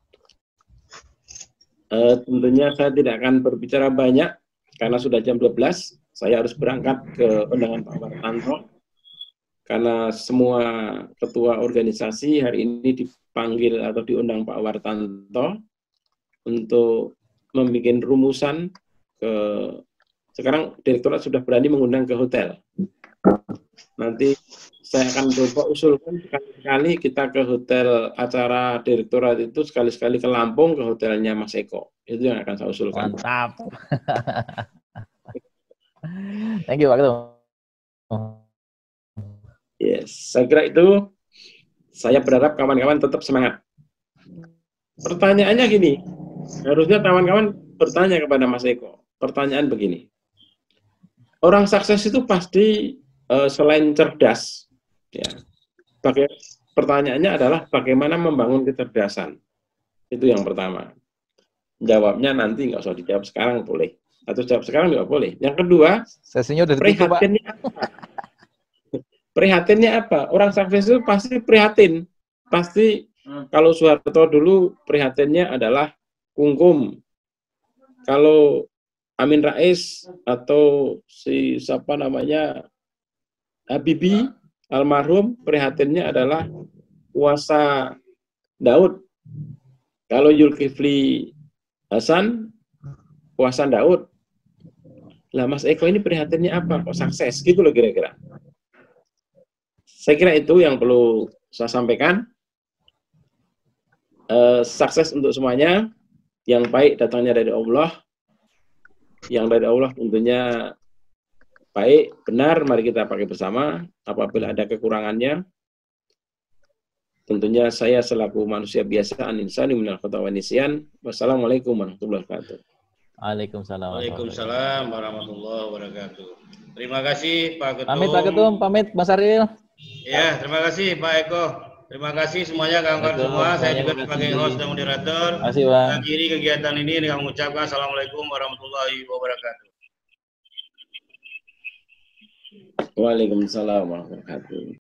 Tentunya saya tidak akan berbicara banyak karena sudah jam 12. Saya harus berangkat ke undangan Pak Wartanto karena semua ketua organisasi hari ini dipanggil atau diundang Pak Wartanto untuk membuat rumusan ke. Sekarang direktorat sudah berani mengundang ke hotel. Nanti saya akan coba usulkan sekali-sekali kita ke hotel acara direktorat itu, sekali-sekali ke Lampung ke hotelnya Mas Eko. Itu yang akan saya usulkan. Mantap. Thank you Pak Ketum. Yes, saya kira itu. Saya berharap kawan-kawan tetap semangat. Pertanyaannya gini, harusnya kawan-kawan bertanya kepada Mas Eko. Pertanyaan begini. Orang sukses itu pasti selain cerdas, ya. Pertanyaannya adalah bagaimana membangun kecerdasan. Itu yang pertama. Jawabnya nanti nggak usah dijawab sekarang boleh, atau jawab sekarang nggak boleh. Yang kedua, sesinya udah ditutup, prihatinnya apa? Prihatinnya apa? Orang sukses itu pasti prihatin. Pasti kalau Soeharto dulu prihatinnya adalah kungkum. Kalau Amin Rais atau si siapa namanya Habibie almarhum, prihatinnya adalah kuasa Daud. Kalau Zulkifli Hasan kuasa Daud. Lah Mas Eko ini prihatinnya apa? Kok sukses gitu loh kira-kira. Saya kira itu yang perlu saya sampaikan. Sukses untuk semuanya. Yang baik datangnya dari Allah. Yang dari Allah tentunya baik, benar, mari kita pakai bersama. Apabila ada kekurangannya, tentunya saya selaku manusia biasa, an-insani minal khata' wa nisyan. Wassalamualaikum warahmatullahi wabarakatuh. Waalaikumsalam warahmatullahi wabarakatuh. Terima kasih Pak Ketum. Pamit Pak Ketum, pamit Mas Aril. Ya, terima kasih Pak Eko. Terima kasih semuanya kawan-kawan semua. Saya juga sebagai host dan moderator. Terima kasih, Bang. Akhiri kegiatan ini dengan mengucapkan Assalamualaikum warahmatullahi wabarakatuh. Waalaikumsalam warahmatullahi wabarakatuh.